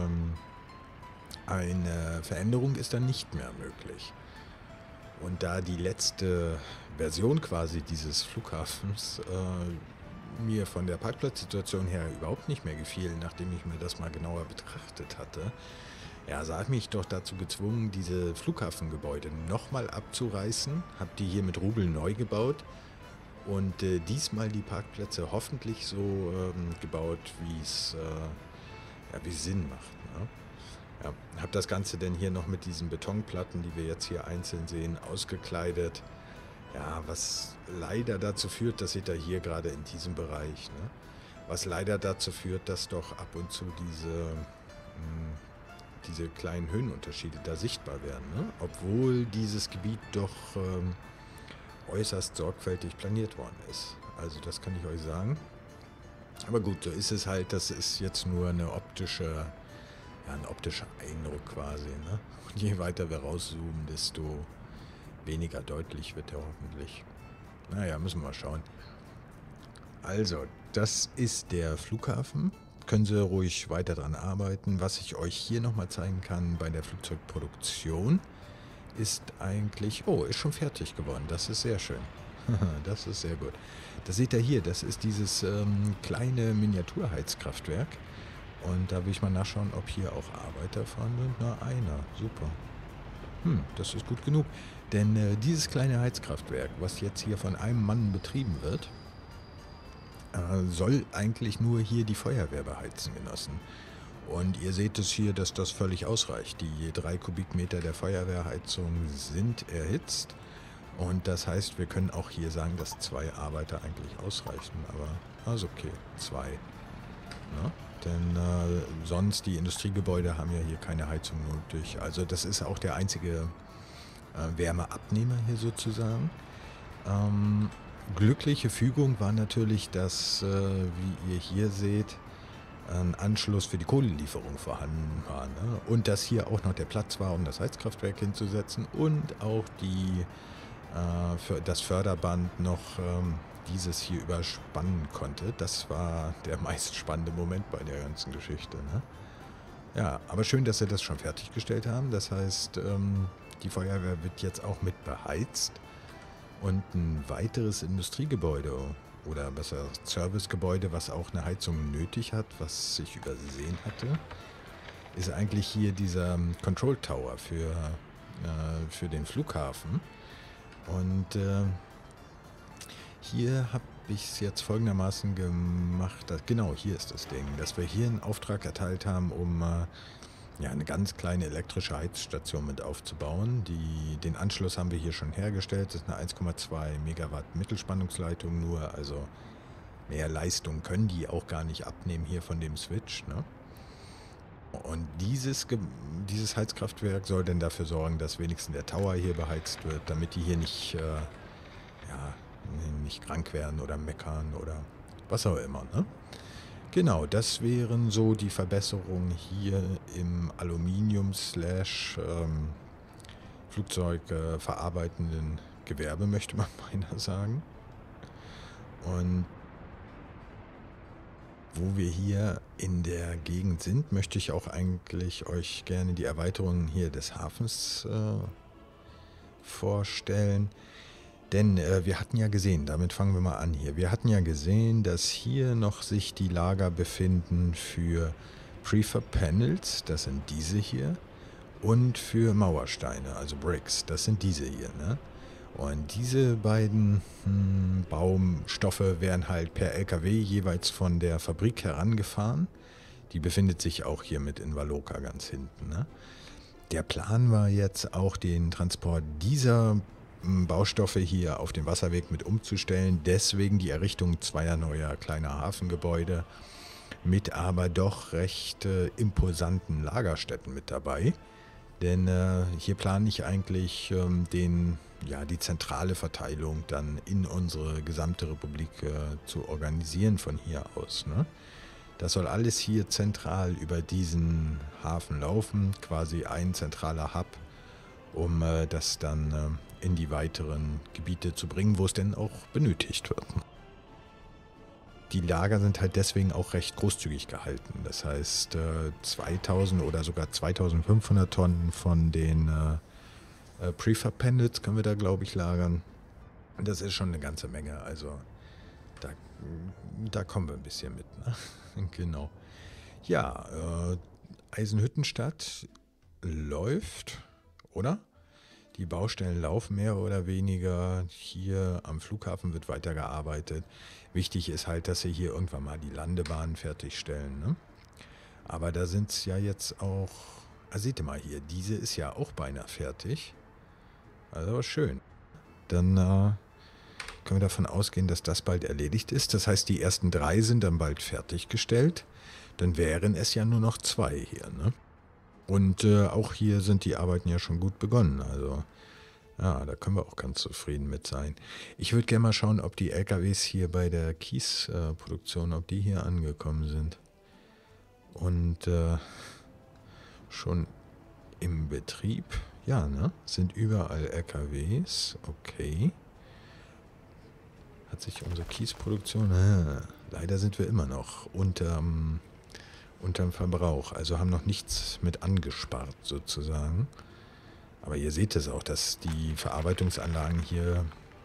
eine Veränderung ist dann nicht mehr möglich. Und da die letzte Version quasi dieses Flughafens mir von der Parkplatzsituation her überhaupt nicht mehr gefiel, nachdem ich mir das mal genauer betrachtet hatte, ja, sah mich doch dazu gezwungen, diese Flughafengebäude nochmal abzureißen, habe die hier mit Rubel neu gebaut und diesmal die Parkplätze hoffentlich so gebaut, wie es Sinn macht. Ne? Ja, habe das Ganze denn hier noch mit diesen Betonplatten, die wir jetzt hier einzeln sehen, ausgekleidet. Ja, was leider dazu führt, das seht ihr hier gerade in diesem Bereich, ne? Was leider dazu führt, dass doch ab und zu diese kleinen Höhenunterschiede da sichtbar werden, ne? Obwohl dieses Gebiet doch äußerst sorgfältig planiert worden ist. Also das kann ich euch sagen. Aber gut, so ist es halt. Das ist jetzt nur ein optischer Eindruck quasi. Ne? Und je weiter wir rauszoomen, desto weniger deutlich wird er hoffentlich. Naja, müssen wir mal schauen. Also, das ist der Flughafen. Können Sie ruhig weiter dran arbeiten. Was ich euch hier nochmal zeigen kann bei der Flugzeugproduktion, ist eigentlich... Oh, ist schon fertig geworden. Das ist sehr schön. Das ist sehr gut. Das seht ihr hier. Das ist dieses kleine Miniaturheizkraftwerk. Und da will ich mal nachschauen, ob hier auch Arbeiter fahren sind. Na, einer. Super. Das ist gut genug. Denn dieses kleine Heizkraftwerk, was jetzt hier von einem Mann betrieben wird, soll eigentlich nur hier die Feuerwehr beheizen, Genossen. Und ihr seht es hier, dass das völlig ausreicht. Die 3 Kubikmeter der Feuerwehrheizung sind erhitzt. Und das heißt, wir können auch hier sagen, dass 2 Arbeiter eigentlich ausreichen. Aber ist okay, 2. Ne? Denn sonst, die Industriegebäude haben ja hier keine Heizung nötig. Also das ist auch der einzige Wärmeabnehmer hier sozusagen. Glückliche Fügung war natürlich, dass, wie ihr hier seht, ein Anschluss für die Kohlelieferung vorhanden war. Ne? Und dass hier auch noch der Platz war, um das Heizkraftwerk hinzusetzen und auch für das Förderband noch dieses hier überspannen konnte. Das war der meist spannende Moment bei der ganzen Geschichte. Ne? Ja, aber schön, dass sie das schon fertiggestellt haben. Das heißt, die Feuerwehr wird jetzt auch mit beheizt. Und ein weiteres Industriegebäude oder besser Servicegebäude, was auch eine Heizung nötig hat, was ich übersehen hatte, ist eigentlich hier dieser Control Tower für den Flughafen. Und hier habe ich es jetzt folgendermaßen gemacht, genau hier ist das Ding, dass wir hier einen Auftrag erteilt haben, um eine ganz kleine elektrische Heizstation mit aufzubauen. Den Anschluss haben wir hier schon hergestellt. Das ist eine 1,2 Megawatt Mittelspannungsleitung nur. Also mehr Leistung können die auch gar nicht abnehmen hier von dem Switch. Ne? Und dieses Heizkraftwerk soll dann dafür sorgen, dass wenigstens der Tower hier beheizt wird, damit die hier nicht krank werden oder meckern oder was auch immer. Ne? Genau, das wären so die Verbesserungen hier im Aluminium/Flugzeug verarbeitenden Gewerbe, möchte man beinahe sagen. Und wo wir hier in der Gegend sind, möchte ich auch eigentlich euch gerne die Erweiterung hier des Hafens vorstellen. Denn wir hatten ja gesehen, damit fangen wir mal an hier, wir hatten ja gesehen, dass hier noch sich die Lager befinden für Prefab Panels, das sind diese hier, und für Mauersteine, also Bricks, das sind diese hier. Ne? Und diese beiden Baumstoffe werden halt per LKW jeweils von der Fabrik herangefahren. Die befindet sich auch hier mit in Valoka ganz hinten. Ne? Der Plan war jetzt auch den Transport dieser Baustoffe hier auf dem Wasserweg mit umzustellen. Deswegen die Errichtung 2 neuer kleiner Hafengebäude mit aber doch recht imposanten Lagerstätten mit dabei. Denn hier plane ich eigentlich die zentrale Verteilung dann in unsere gesamte Republik zu organisieren von hier aus. Ne? Das soll alles hier zentral über diesen Hafen laufen, quasi ein zentraler Hub, um das dann in die weiteren Gebiete zu bringen, wo es denn auch benötigt wird. Die Lager sind halt deswegen auch recht großzügig gehalten. Das heißt, 2000 oder sogar 2500 Tonnen von den Prefab Panels können wir da, glaube ich, lagern. Das ist schon eine ganze Menge. Also da kommen wir ein bisschen mit. Ne? Genau. Ja, Eisenhüttenstadt läuft, oder? Die Baustellen laufen mehr oder weniger. Hier am Flughafen wird weitergearbeitet. Wichtig ist halt, dass sie hier irgendwann mal die Landebahn fertigstellen. Ne? Aber da sind es ja jetzt auch... seht ihr mal hier, diese ist ja auch beinahe fertig. Also schön. Dann können wir davon ausgehen, dass das bald erledigt ist. Das heißt, die ersten 3 sind dann bald fertiggestellt. Dann wären es ja nur noch 2 hier, ne? Und auch hier sind die Arbeiten ja schon gut begonnen. Also Ja, da können wir auch ganz zufrieden mit sein. Ich würde gerne mal schauen, ob die LKWs hier bei der Kiesproduktion, ob die hier angekommen sind. Und schon im Betrieb. Ja, ne? Sind überall LKWs. Okay. Hat sich unsere Kiesproduktion... leider sind wir immer noch unterm Verbrauch. Also haben noch nichts mit angespart sozusagen. Aber ihr seht es auch, dass die Verarbeitungsanlagen hier,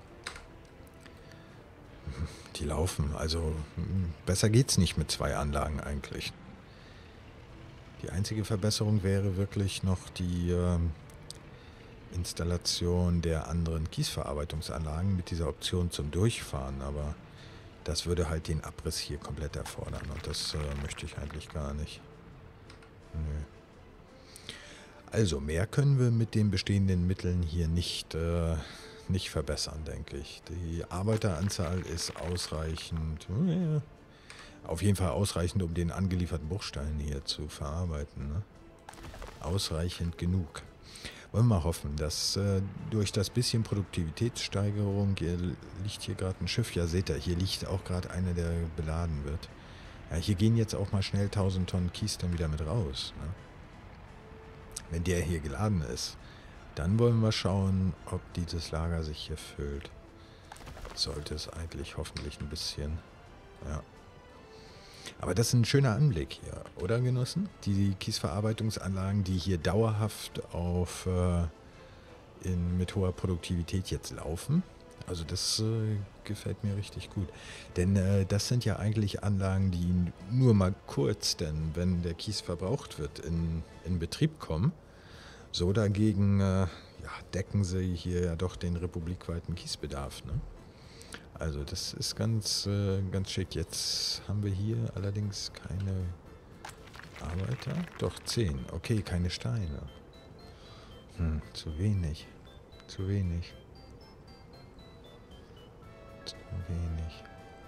die laufen. Also besser geht's nicht mit 2 Anlagen eigentlich. Die einzige Verbesserung wäre wirklich noch die Installation der anderen Kiesverarbeitungsanlagen mit dieser Option zum Durchfahren. Aber das würde halt den Abriss hier komplett erfordern. Und das möchte ich eigentlich gar nicht. Nö. Also mehr können wir mit den bestehenden Mitteln hier nicht verbessern, denke ich. Die Arbeiteranzahl ist ausreichend, auf jeden Fall ausreichend, um den angelieferten Bruchstein hier zu verarbeiten. Ne? Ausreichend genug. Wollen wir mal hoffen, dass durch das bisschen Produktivitätssteigerung, hier liegt hier gerade ein Schiff, ja seht ihr, hier liegt auch gerade einer, der beladen wird. Ja, hier gehen jetzt auch mal schnell 1000 Tonnen Kies dann wieder mit raus. Ne? Wenn der hier geladen ist, dann wollen wir schauen, ob dieses Lager sich hier füllt. Sollte es eigentlich hoffentlich ein bisschen. Ja. Aber das ist ein schöner Anblick hier, oder Genossen? Die Kiesverarbeitungsanlagen, die hier dauerhaft mit hoher Produktivität jetzt laufen. Also das gefällt mir richtig gut. Denn das sind ja eigentlich Anlagen, die nur mal kurz, denn wenn der Kies verbraucht wird, in Betrieb kommen. So dagegen decken sie hier ja doch den republikweiten Kiesbedarf. Ne? Also das ist ganz schick. Jetzt haben wir hier allerdings keine Arbeiter. Doch 10. Okay, keine Steine. Zu wenig. Zu wenig. Zu wenig.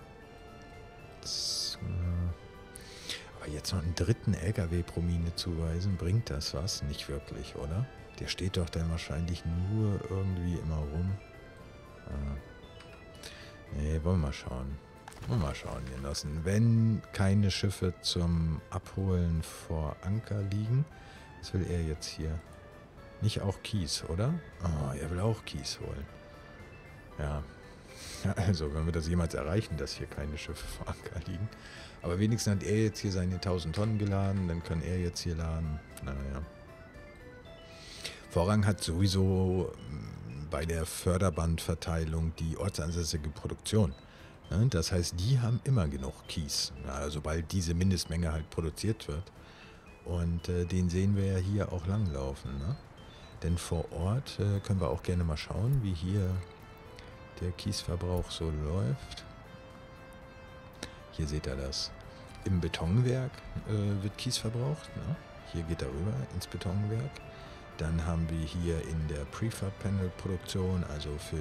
Aber jetzt noch einen dritten LKW pro Mine zuweisen, bringt das was? Nicht wirklich, oder? Der steht doch dann wahrscheinlich nur irgendwie immer rum. Nee, wollen wir mal schauen. Wollen wir mal schauen, Genossen. Wenn keine Schiffe zum Abholen vor Anker liegen, was will er jetzt hier? Nicht auch Kies, oder? Oh, er will auch Kies holen. Ja. Also, wenn wir das jemals erreichen, dass hier keine Schiffe vor Anker liegen. Aber wenigstens hat er jetzt hier seine 1000 Tonnen geladen, dann kann er jetzt hier laden. Naja. Vorrang hat sowieso bei der Förderbandverteilung die ortsansässige Produktion. Das heißt, die haben immer genug Kies, sobald diese Mindestmenge halt produziert wird. Und den sehen wir ja hier auch langlaufen. Ne? Denn vor Ort können wir auch gerne mal schauen, wie hier der Kiesverbrauch so läuft. Hier seht ihr das. Im Betonwerk wird Kies verbraucht. Ne? Hier geht er rüber ins Betonwerk. Dann haben wir hier in der Prefab-Panel-Produktion, also für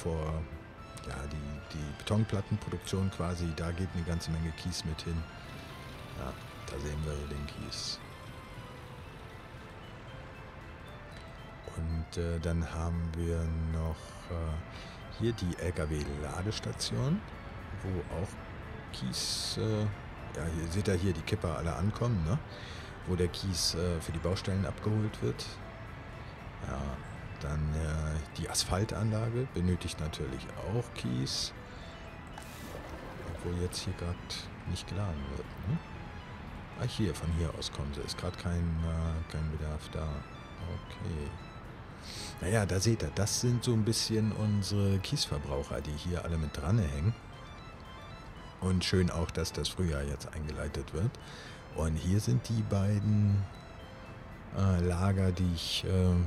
die Betonplattenproduktion quasi, da geht eine ganze Menge Kies mit hin. Ja, da sehen wir den Kies. Und dann haben wir noch hier die LKW-Ladestation, wo auch Kies, hier seht ihr hier die Kipper alle ankommen, ne? Wo der Kies für die Baustellen abgeholt wird. Ja, dann die Asphaltanlage benötigt natürlich auch Kies, obwohl jetzt hier gerade nicht geladen wird. Ne? Hier, von hier aus kommen sie. Ist gerade kein Bedarf da. Okay. Naja, da seht ihr, das sind so ein bisschen unsere Kiesverbraucher, die hier alle mit dran hängen. Und schön auch, dass das Frühjahr jetzt eingeleitet wird. Und hier sind die beiden Lager, die ich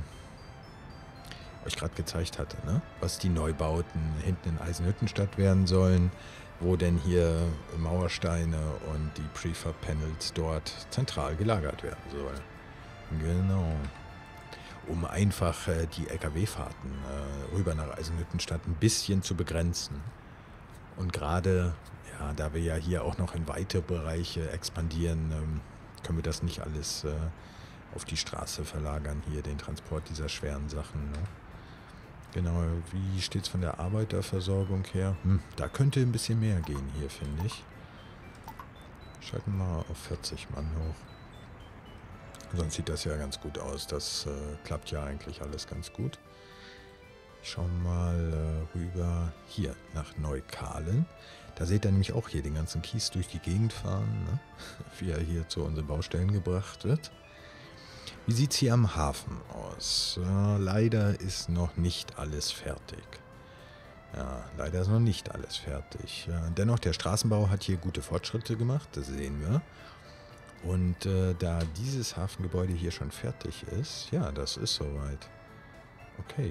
euch gerade gezeigt hatte, ne? Was die Neubauten hinten in Eisenhüttenstadt werden sollen, wo denn hier Mauersteine und die Prefab-Panels dort zentral gelagert werden sollen. Genau. Um einfach die LKW-Fahrten rüber nach Eisenhüttenstadt ein bisschen zu begrenzen. Und gerade, ja, da wir ja hier auch noch in weite Bereiche expandieren, können wir das nicht alles auf die Straße verlagern, hier den Transport dieser schweren Sachen. Ne? Genau, wie steht es von der Arbeiterversorgung her? Da könnte ein bisschen mehr gehen hier, finde ich. Schalten wir mal auf 40 Mann hoch. Sonst sieht das ja ganz gut aus. Das klappt ja eigentlich alles ganz gut. Ich schaue mal rüber hier nach Neukalen. Da seht ihr nämlich auch hier den ganzen Kies durch die Gegend fahren, ne? Wie er hier zu unseren Baustellen gebracht wird. Wie sieht es hier am Hafen aus? Leider ist noch nicht alles fertig. Ja, leider ist noch nicht alles fertig. Dennoch, der Straßenbau hat hier gute Fortschritte gemacht, das sehen wir. Und da dieses Hafengebäude hier schon fertig ist, ja, das ist soweit. Okay.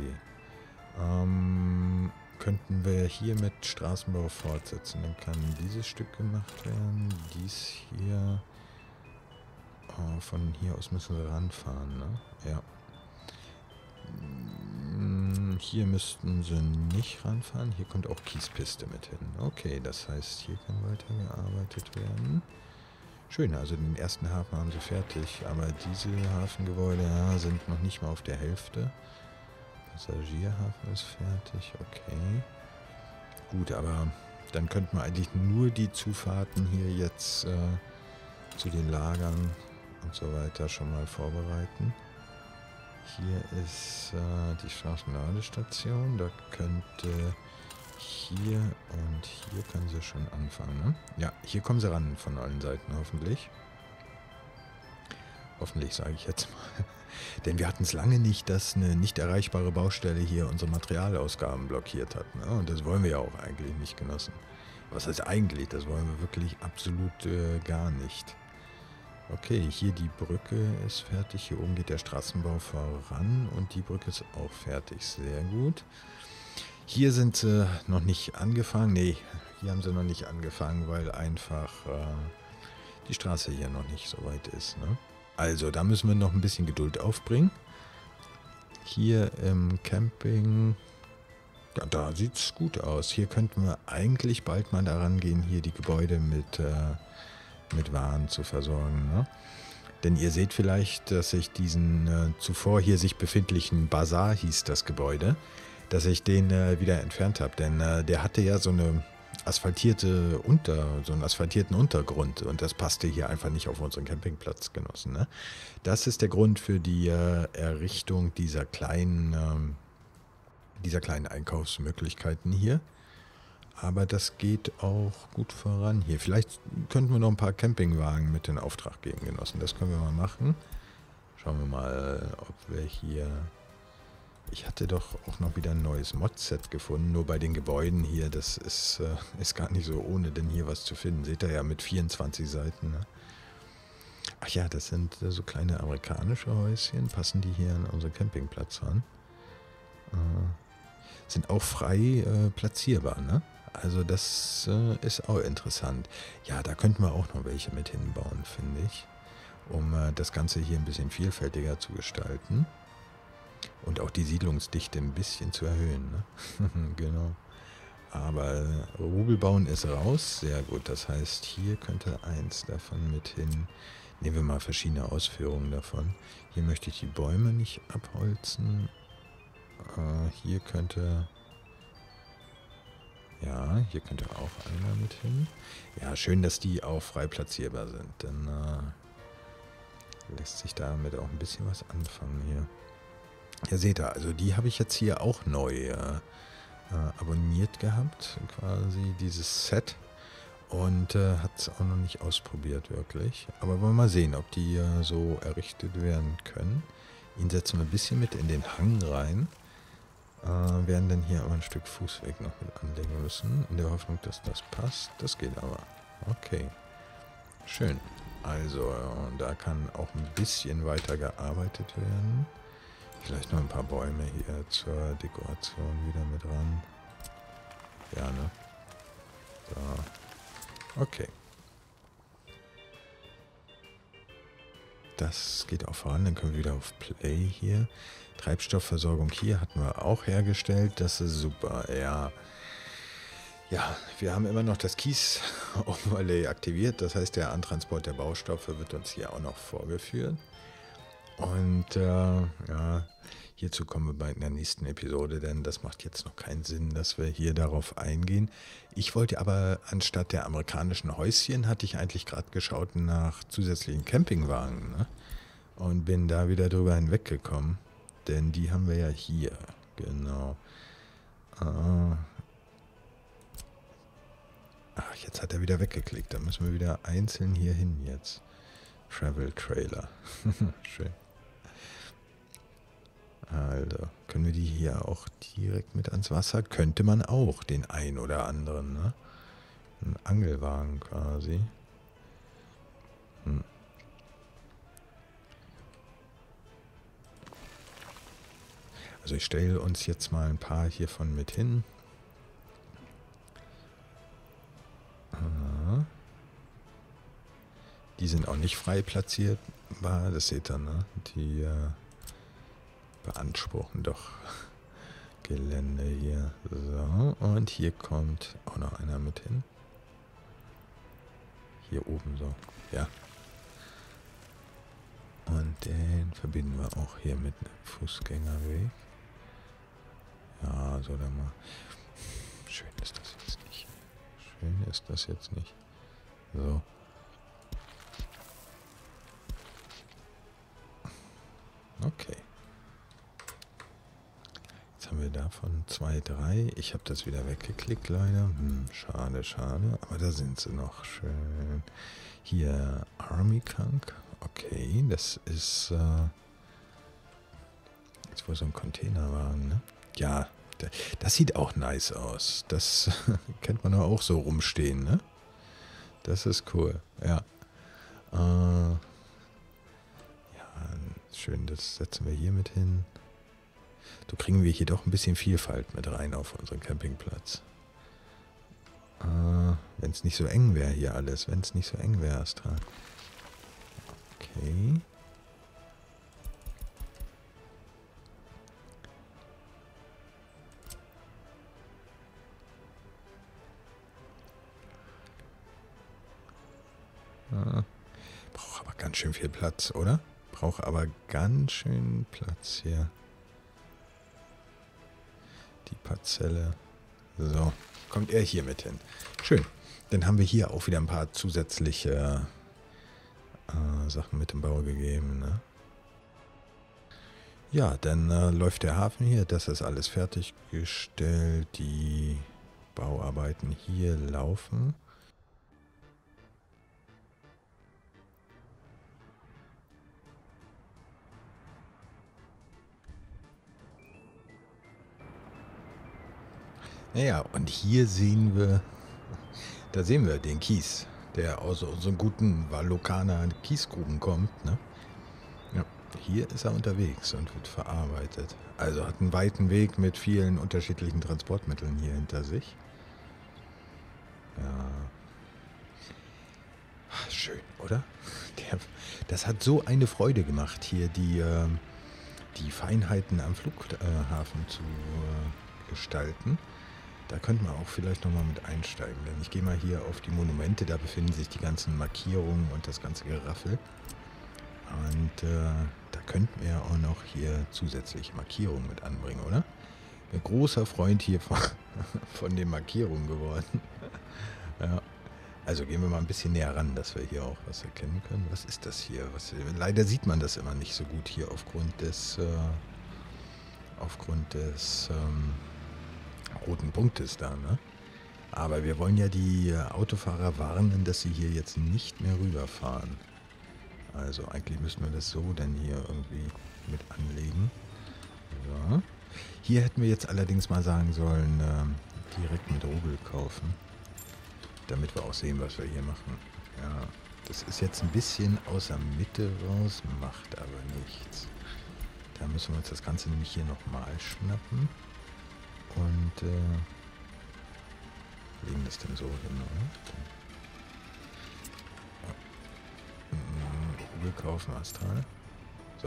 Könnten wir hier mit Straßenbau fortsetzen. Dann kann dieses Stück gemacht werden. Dies hier. Oh, von hier aus müssen wir ranfahren, ne? Ja. Hier müssten sie nicht ranfahren. Hier kommt auch Kiespiste mit hin. Okay, das heißt, hier kann weitergearbeitet werden. Schön, also den ersten Hafen haben sie fertig, aber diese Hafengebäude sind noch nicht mal auf der Hälfte. Passagierhafen ist fertig, okay. Gut, aber dann könnten wir eigentlich nur die Zufahrten hier jetzt zu den Lagern und so weiter schon mal vorbereiten. Hier ist die Straßenladestation, da könnte hier und hier können sie schon anfangen, ne? Ja, hier kommen sie ran von allen Seiten hoffentlich. Hoffentlich, sage ich jetzt mal. Denn wir hatten es lange nicht, dass eine nicht erreichbare Baustelle hier unsere Materialausgaben blockiert hat, ne? Und das wollen wir ja auch eigentlich nicht, Genossen. Was heißt eigentlich? Das wollen wir wirklich absolut gar nicht. Okay, hier die Brücke ist fertig. Hier oben geht der Straßenbau voran und die Brücke ist auch fertig. Sehr gut. Hier sind sie noch nicht angefangen. Nee, hier haben sie noch nicht angefangen, weil einfach die Straße hier noch nicht so weit ist, ne? Also, da müssen wir noch ein bisschen Geduld aufbringen. Hier im Camping, ja, da sieht es gut aus. Hier könnten wir eigentlich bald mal daran gehen, hier die Gebäude mit Waren zu versorgen, ne? Denn ihr seht vielleicht, dass ich diesen zuvor hier sich befindlichen Bazar, hieß das Gebäude, dass ich den wieder entfernt habe. Denn der hatte ja so einen asphaltierten Untergrund und das passte hier einfach nicht auf unseren Campingplatz, Genossen, ne? Das ist der Grund für die Errichtung dieser kleinen Einkaufsmöglichkeiten hier. Aber das geht auch gut voran hier. Vielleicht könnten wir noch ein paar Campingwagen mit in Auftrag geben, Genossen. Das können wir mal machen. Schauen wir mal, ob wir hier... Ich hatte doch auch noch wieder ein neues Mod-Set gefunden, nur bei den Gebäuden hier. Das ist gar nicht so ohne, denn hier was zu finden. Seht ihr ja mit 24 Seiten, ne? Ach ja, das sind so kleine amerikanische Häuschen. Passen die hier an unseren Campingplatz ran? Sind auch frei platzierbar, ne? Also das ist auch interessant. Ja, da könnten wir auch noch welche mit hinbauen, finde ich. Um das Ganze hier ein bisschen vielfältiger zu gestalten. Und auch die Siedlungsdichte ein bisschen zu erhöhen, ne? Genau. Aber Rubel bauen ist raus. Sehr gut. Das heißt, hier könnte eins davon mit hin. Nehmen wir mal verschiedene Ausführungen davon. Hier möchte ich die Bäume nicht abholzen. Hier könnte... Ja, hier könnte auch einer mit hin. Ja, schön, dass die auch frei platzierbar sind. Dann lässt sich damit auch ein bisschen was anfangen hier. Ja, seht ihr, also die habe ich jetzt hier auch neu abonniert gehabt, quasi dieses Set. Und hat es auch noch nicht ausprobiert, wirklich. Aber wollen wir mal sehen, ob die so errichtet werden können. Ihn setzen wir ein bisschen mit in den Hang rein. Werden dann hier aber ein Stück Fußweg noch mit anlegen müssen. In der Hoffnung, dass das passt. Das geht aber. Okay. Schön. Also, da kann auch ein bisschen weiter gearbeitet werden. Vielleicht noch ein paar Bäume hier zur Dekoration wieder mit ran. Ja, ne? So. Okay. Das geht auch voran. Dann können wir wieder auf Play hier. Treibstoffversorgung hier hatten wir auch hergestellt. Das ist super, ja. Ja, wir haben immer noch das Kies-Overlay aktiviert. Das heißt, der Antransport der Baustoffe wird uns hier auch noch vorgeführt. Und ja, Hierzu kommen wir in der nächsten Episode, denn das macht jetzt noch keinen Sinn, dass wir hier darauf eingehen. Ich wollte aber anstatt der amerikanischen Häuschen, hatte ich eigentlich gerade geschaut nach zusätzlichen Campingwagen, ne? Und bin da wieder drüber hinweggekommen, denn die haben wir ja hier, genau. Ach, jetzt hat er wieder weggeklickt, da müssen wir wieder einzeln hier hin jetzt. Travel Trailer, schön. Also, können wir die hier auch direkt mit ans Wasser? Könnte man auch, den einen oder anderen, ne? Ein Angelwagen quasi. Also ich stelle uns jetzt mal ein paar hiervon mit hin. Die sind auch nicht frei platzierbar, das seht ihr, ne? Die beanspruchen doch Gelände hier. So, und hier kommt auch noch einer mit hin. Hier oben so, ja. Und den verbinden wir auch hier mit einem Fußgängerweg. Ja, so dann mal. Schön ist das jetzt nicht. Schön ist das jetzt nicht. So. Okay. Jetzt haben wir davon 2, 3. Ich habe das wieder weggeklickt leider. Schade, schade. Aber da sind sie noch. Schön. Hier Army Kunk. Okay, das ist jetzt wohl so ein Containerwagen, ne? Ja, das sieht auch nice aus. Das kennt man auch so rumstehen, ne? Das ist cool, ja. Ja, schön, das setzen wir hier mit hin. So kriegen wir hier doch ein bisschen Vielfalt mit rein auf unseren Campingplatz. Wenn es nicht so eng wäre hier alles, wenn es nicht so eng wäre, Astra. Okay. Braucht aber ganz schön viel Platz, oder? Braucht aber ganz schön Platz hier. Die Parzelle. So, kommt er hier mit hin. Schön. Dann haben wir hier auch wieder ein paar zusätzliche Sachen mit im Bau gegeben, ne? Ja, dann läuft der Hafen hier. Das ist alles fertiggestellt. Die Bauarbeiten hier laufen. Naja, und hier sehen wir, da sehen wir den Kies, der aus unseren guten Vallocaner Kiesgruben kommt, ne? Ja, hier ist er unterwegs und wird verarbeitet. Also hat einen weiten Weg mit vielen unterschiedlichen Transportmitteln hier hinter sich. Ja. Ach, schön, oder? Das hat so eine Freude gemacht, hier die Feinheiten am Flughafen zu gestalten. Da könnten wir auch vielleicht nochmal mit einsteigen, denn ich gehe mal hier auf die Monumente, da befinden sich die ganzen Markierungen und das ganze Geraffel. Und da könnten wir auch noch hier zusätzliche Markierungen mit anbringen, oder? Ich bin ein großer Freund hier von den Markierungen geworden. Ja. Also gehen wir mal ein bisschen näher ran, dass wir hier auch was erkennen können. Was ist das hier? Leider sieht man das immer nicht so gut hier aufgrund des roten Punktes da, ne? Aber wir wollen ja die Autofahrer warnen, dass sie hier jetzt nicht mehr rüberfahren. Also eigentlich müssten wir das so dann hier irgendwie mit anlegen. So. Hier hätten wir jetzt allerdings mal sagen sollen, direkt mit Rubel kaufen. Damit wir auch sehen, was wir hier machen. Ja, das ist jetzt ein bisschen aus der Mitte raus, macht aber nichts. Da müssen wir uns das Ganze nämlich hier nochmal schnappen. Und legen das dann so hin. Rubel kaufen, Astral. So.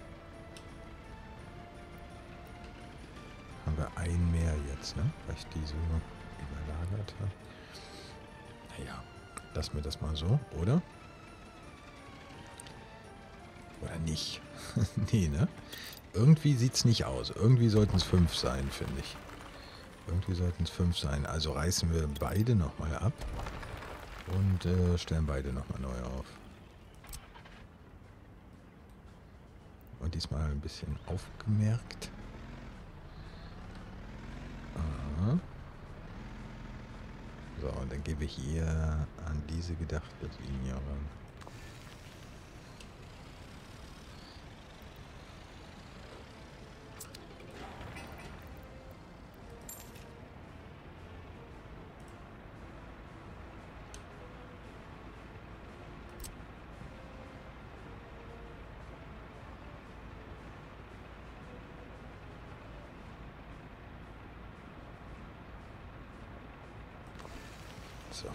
Haben wir ein mehr jetzt, ne? Weil ich die so überlagert habe. Naja, lassen wir das mal so, oder? Oder nicht? Nee, ne? irgendwie sieht es nicht aus. Irgendwie sollten es 5 sein, finde ich. Irgendwie sollten es 5 sein. Also reißen wir beide nochmal ab und stellen beide nochmal neu auf. Und diesmal ein bisschen aufgemerkt. Aha. So, und dann gehen wir hier an diese gedachte Linie ran. So.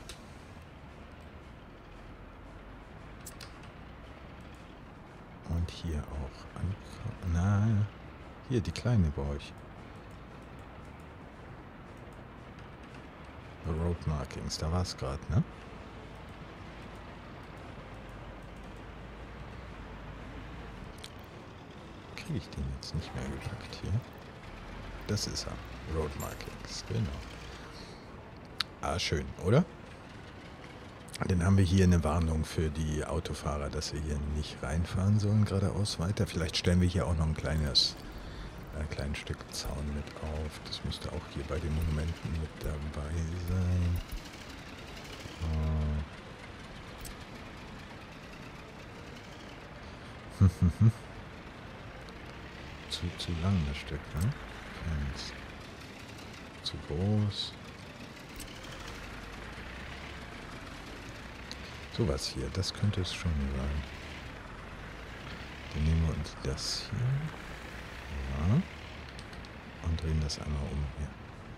Und hier auch ankommen. Na, hier die kleine bei euch. Road Markings, da war es gerade, ne? Kriege ich den jetzt nicht mehr gepackt hier? Das ist er. Road Markings, genau. Ah, schön, oder? Dann haben wir hier eine Warnung für die Autofahrer, dass sie hier nicht reinfahren sollen, geradeaus weiter. Vielleicht stellen wir hier auch noch ein kleines Stück Zaun mit auf. Das müsste auch hier bei den Monumenten mit dabei sein. Zu lang das Stück, ne? Und zu groß. Sowas hier, das könnte es schon sein. Dann nehmen wir uns das hier. Ja. Und drehen das einmal um hier.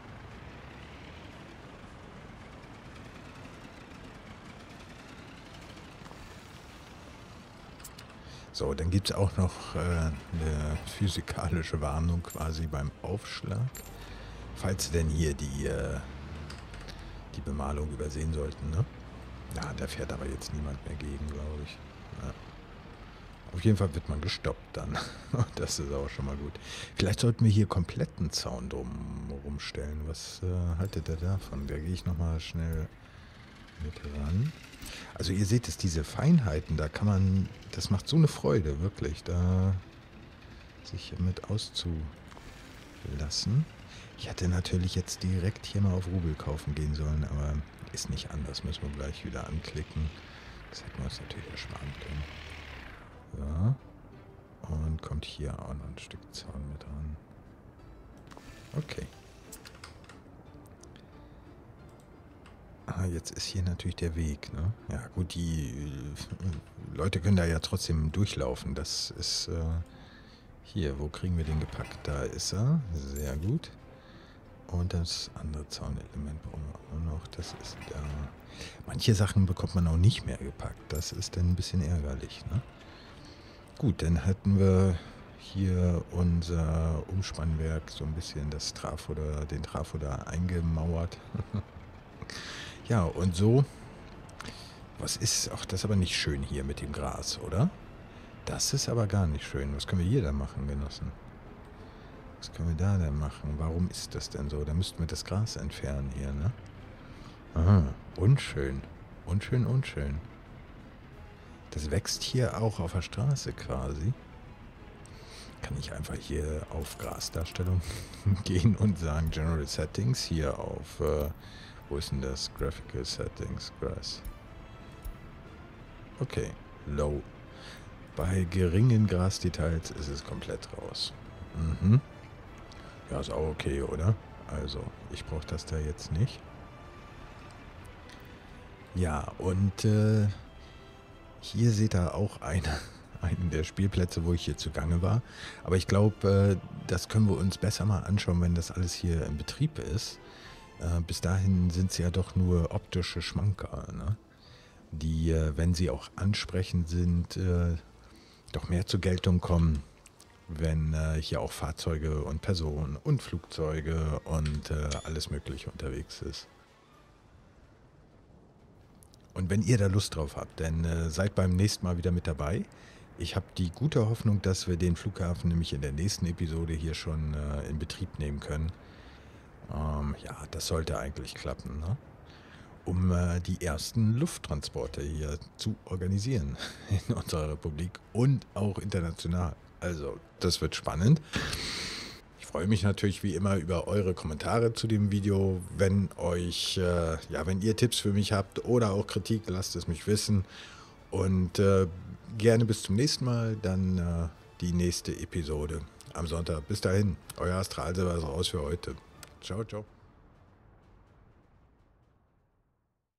So, dann gibt es auch noch eine physikalische Warnung quasi beim Aufschlag. Falls denn hier die Bemalung übersehen sollten, ne? Ja, da fährt aber jetzt niemand mehr gegen, glaube ich. Ja. Auf jeden Fall wird man gestoppt dann. Das ist auch schon mal gut. Vielleicht sollten wir hier komplett einen Zaun drum rumstellen. Was haltet ihr davon? Da gehe ich nochmal schnell mit ran. Also ihr seht es, diese Feinheiten, da kann man, das macht so eine Freude, wirklich, da sich mit auszulassen. Ich hätte natürlich jetzt direkt hier mal auf Rubel kaufen gehen sollen, aber ist nicht anders. Müssen wir gleich wieder anklicken. Das hätten wir uns natürlich ersparen können. Ja. Und kommt hier auch noch ein Stück Zaun mit dran. Okay. Ah, jetzt ist hier natürlich der Weg, ne? Ja gut, die Leute können da ja trotzdem durchlaufen. Das ist hier, wo kriegen wir den gepackt? Da ist er. Sehr gut. Und das andere Zaunelement brauchen wir auch noch. Das ist da. Manche Sachen bekommt man auch nicht mehr gepackt. Das ist dann ein bisschen ärgerlich, ne? Gut, dann hätten wir hier unser Umspannwerk so ein bisschen den Trafo da eingemauert. Ja, und so. Was ist. Ach, das ist aber nicht schön hier mit dem Gras, oder? Das ist aber gar nicht schön. Was können wir hier da machen, Genossen? Was können wir da denn machen? Warum ist das denn so? Da müssten wir das Gras entfernen hier, ne? Aha, unschön. Unschön, unschön. Das wächst hier auch auf der Straße quasi. Kann ich einfach hier auf Grasdarstellung gehen und sagen General Settings hier auf, wo ist denn das? Graphical Settings, Grass. Okay, Low. Bei geringen Grasdetails ist es komplett raus. Mhm. Ja, ist auch okay, oder? Also, ich brauche das da jetzt nicht. Ja, und hier seht ihr auch einen der Spielplätze, wo ich hier zugange war. Aber ich glaube, das können wir uns besser mal anschauen, wenn das alles hier in Betrieb ist. Bis dahin sind es ja doch nur optische Schmankerl, ne? Die, wenn sie auch ansprechend sind, doch mehr zur Geltung kommen, wenn hier auch Fahrzeuge und Personen und Flugzeuge und alles Mögliche unterwegs ist. Und wenn ihr da Lust drauf habt, dann seid beim nächsten Mal wieder mit dabei. Ich habe die gute Hoffnung, dass wir den Flughafen nämlich in der nächsten Episode hier schon in Betrieb nehmen können. Ja, das sollte eigentlich klappen, ne? Um die ersten Lufttransporte hier zu organisieren in unserer Republik und auch international. Also, das wird spannend. Ich freue mich natürlich wie immer über eure Kommentare zu dem Video. Wenn euch, ja, wenn ihr Tipps für mich habt oder auch Kritik, lasst es mich wissen. Und gerne bis zum nächsten Mal, dann die nächste Episode am Sonntag. Bis dahin, euer Astralserver ist raus für heute. Ciao, ciao.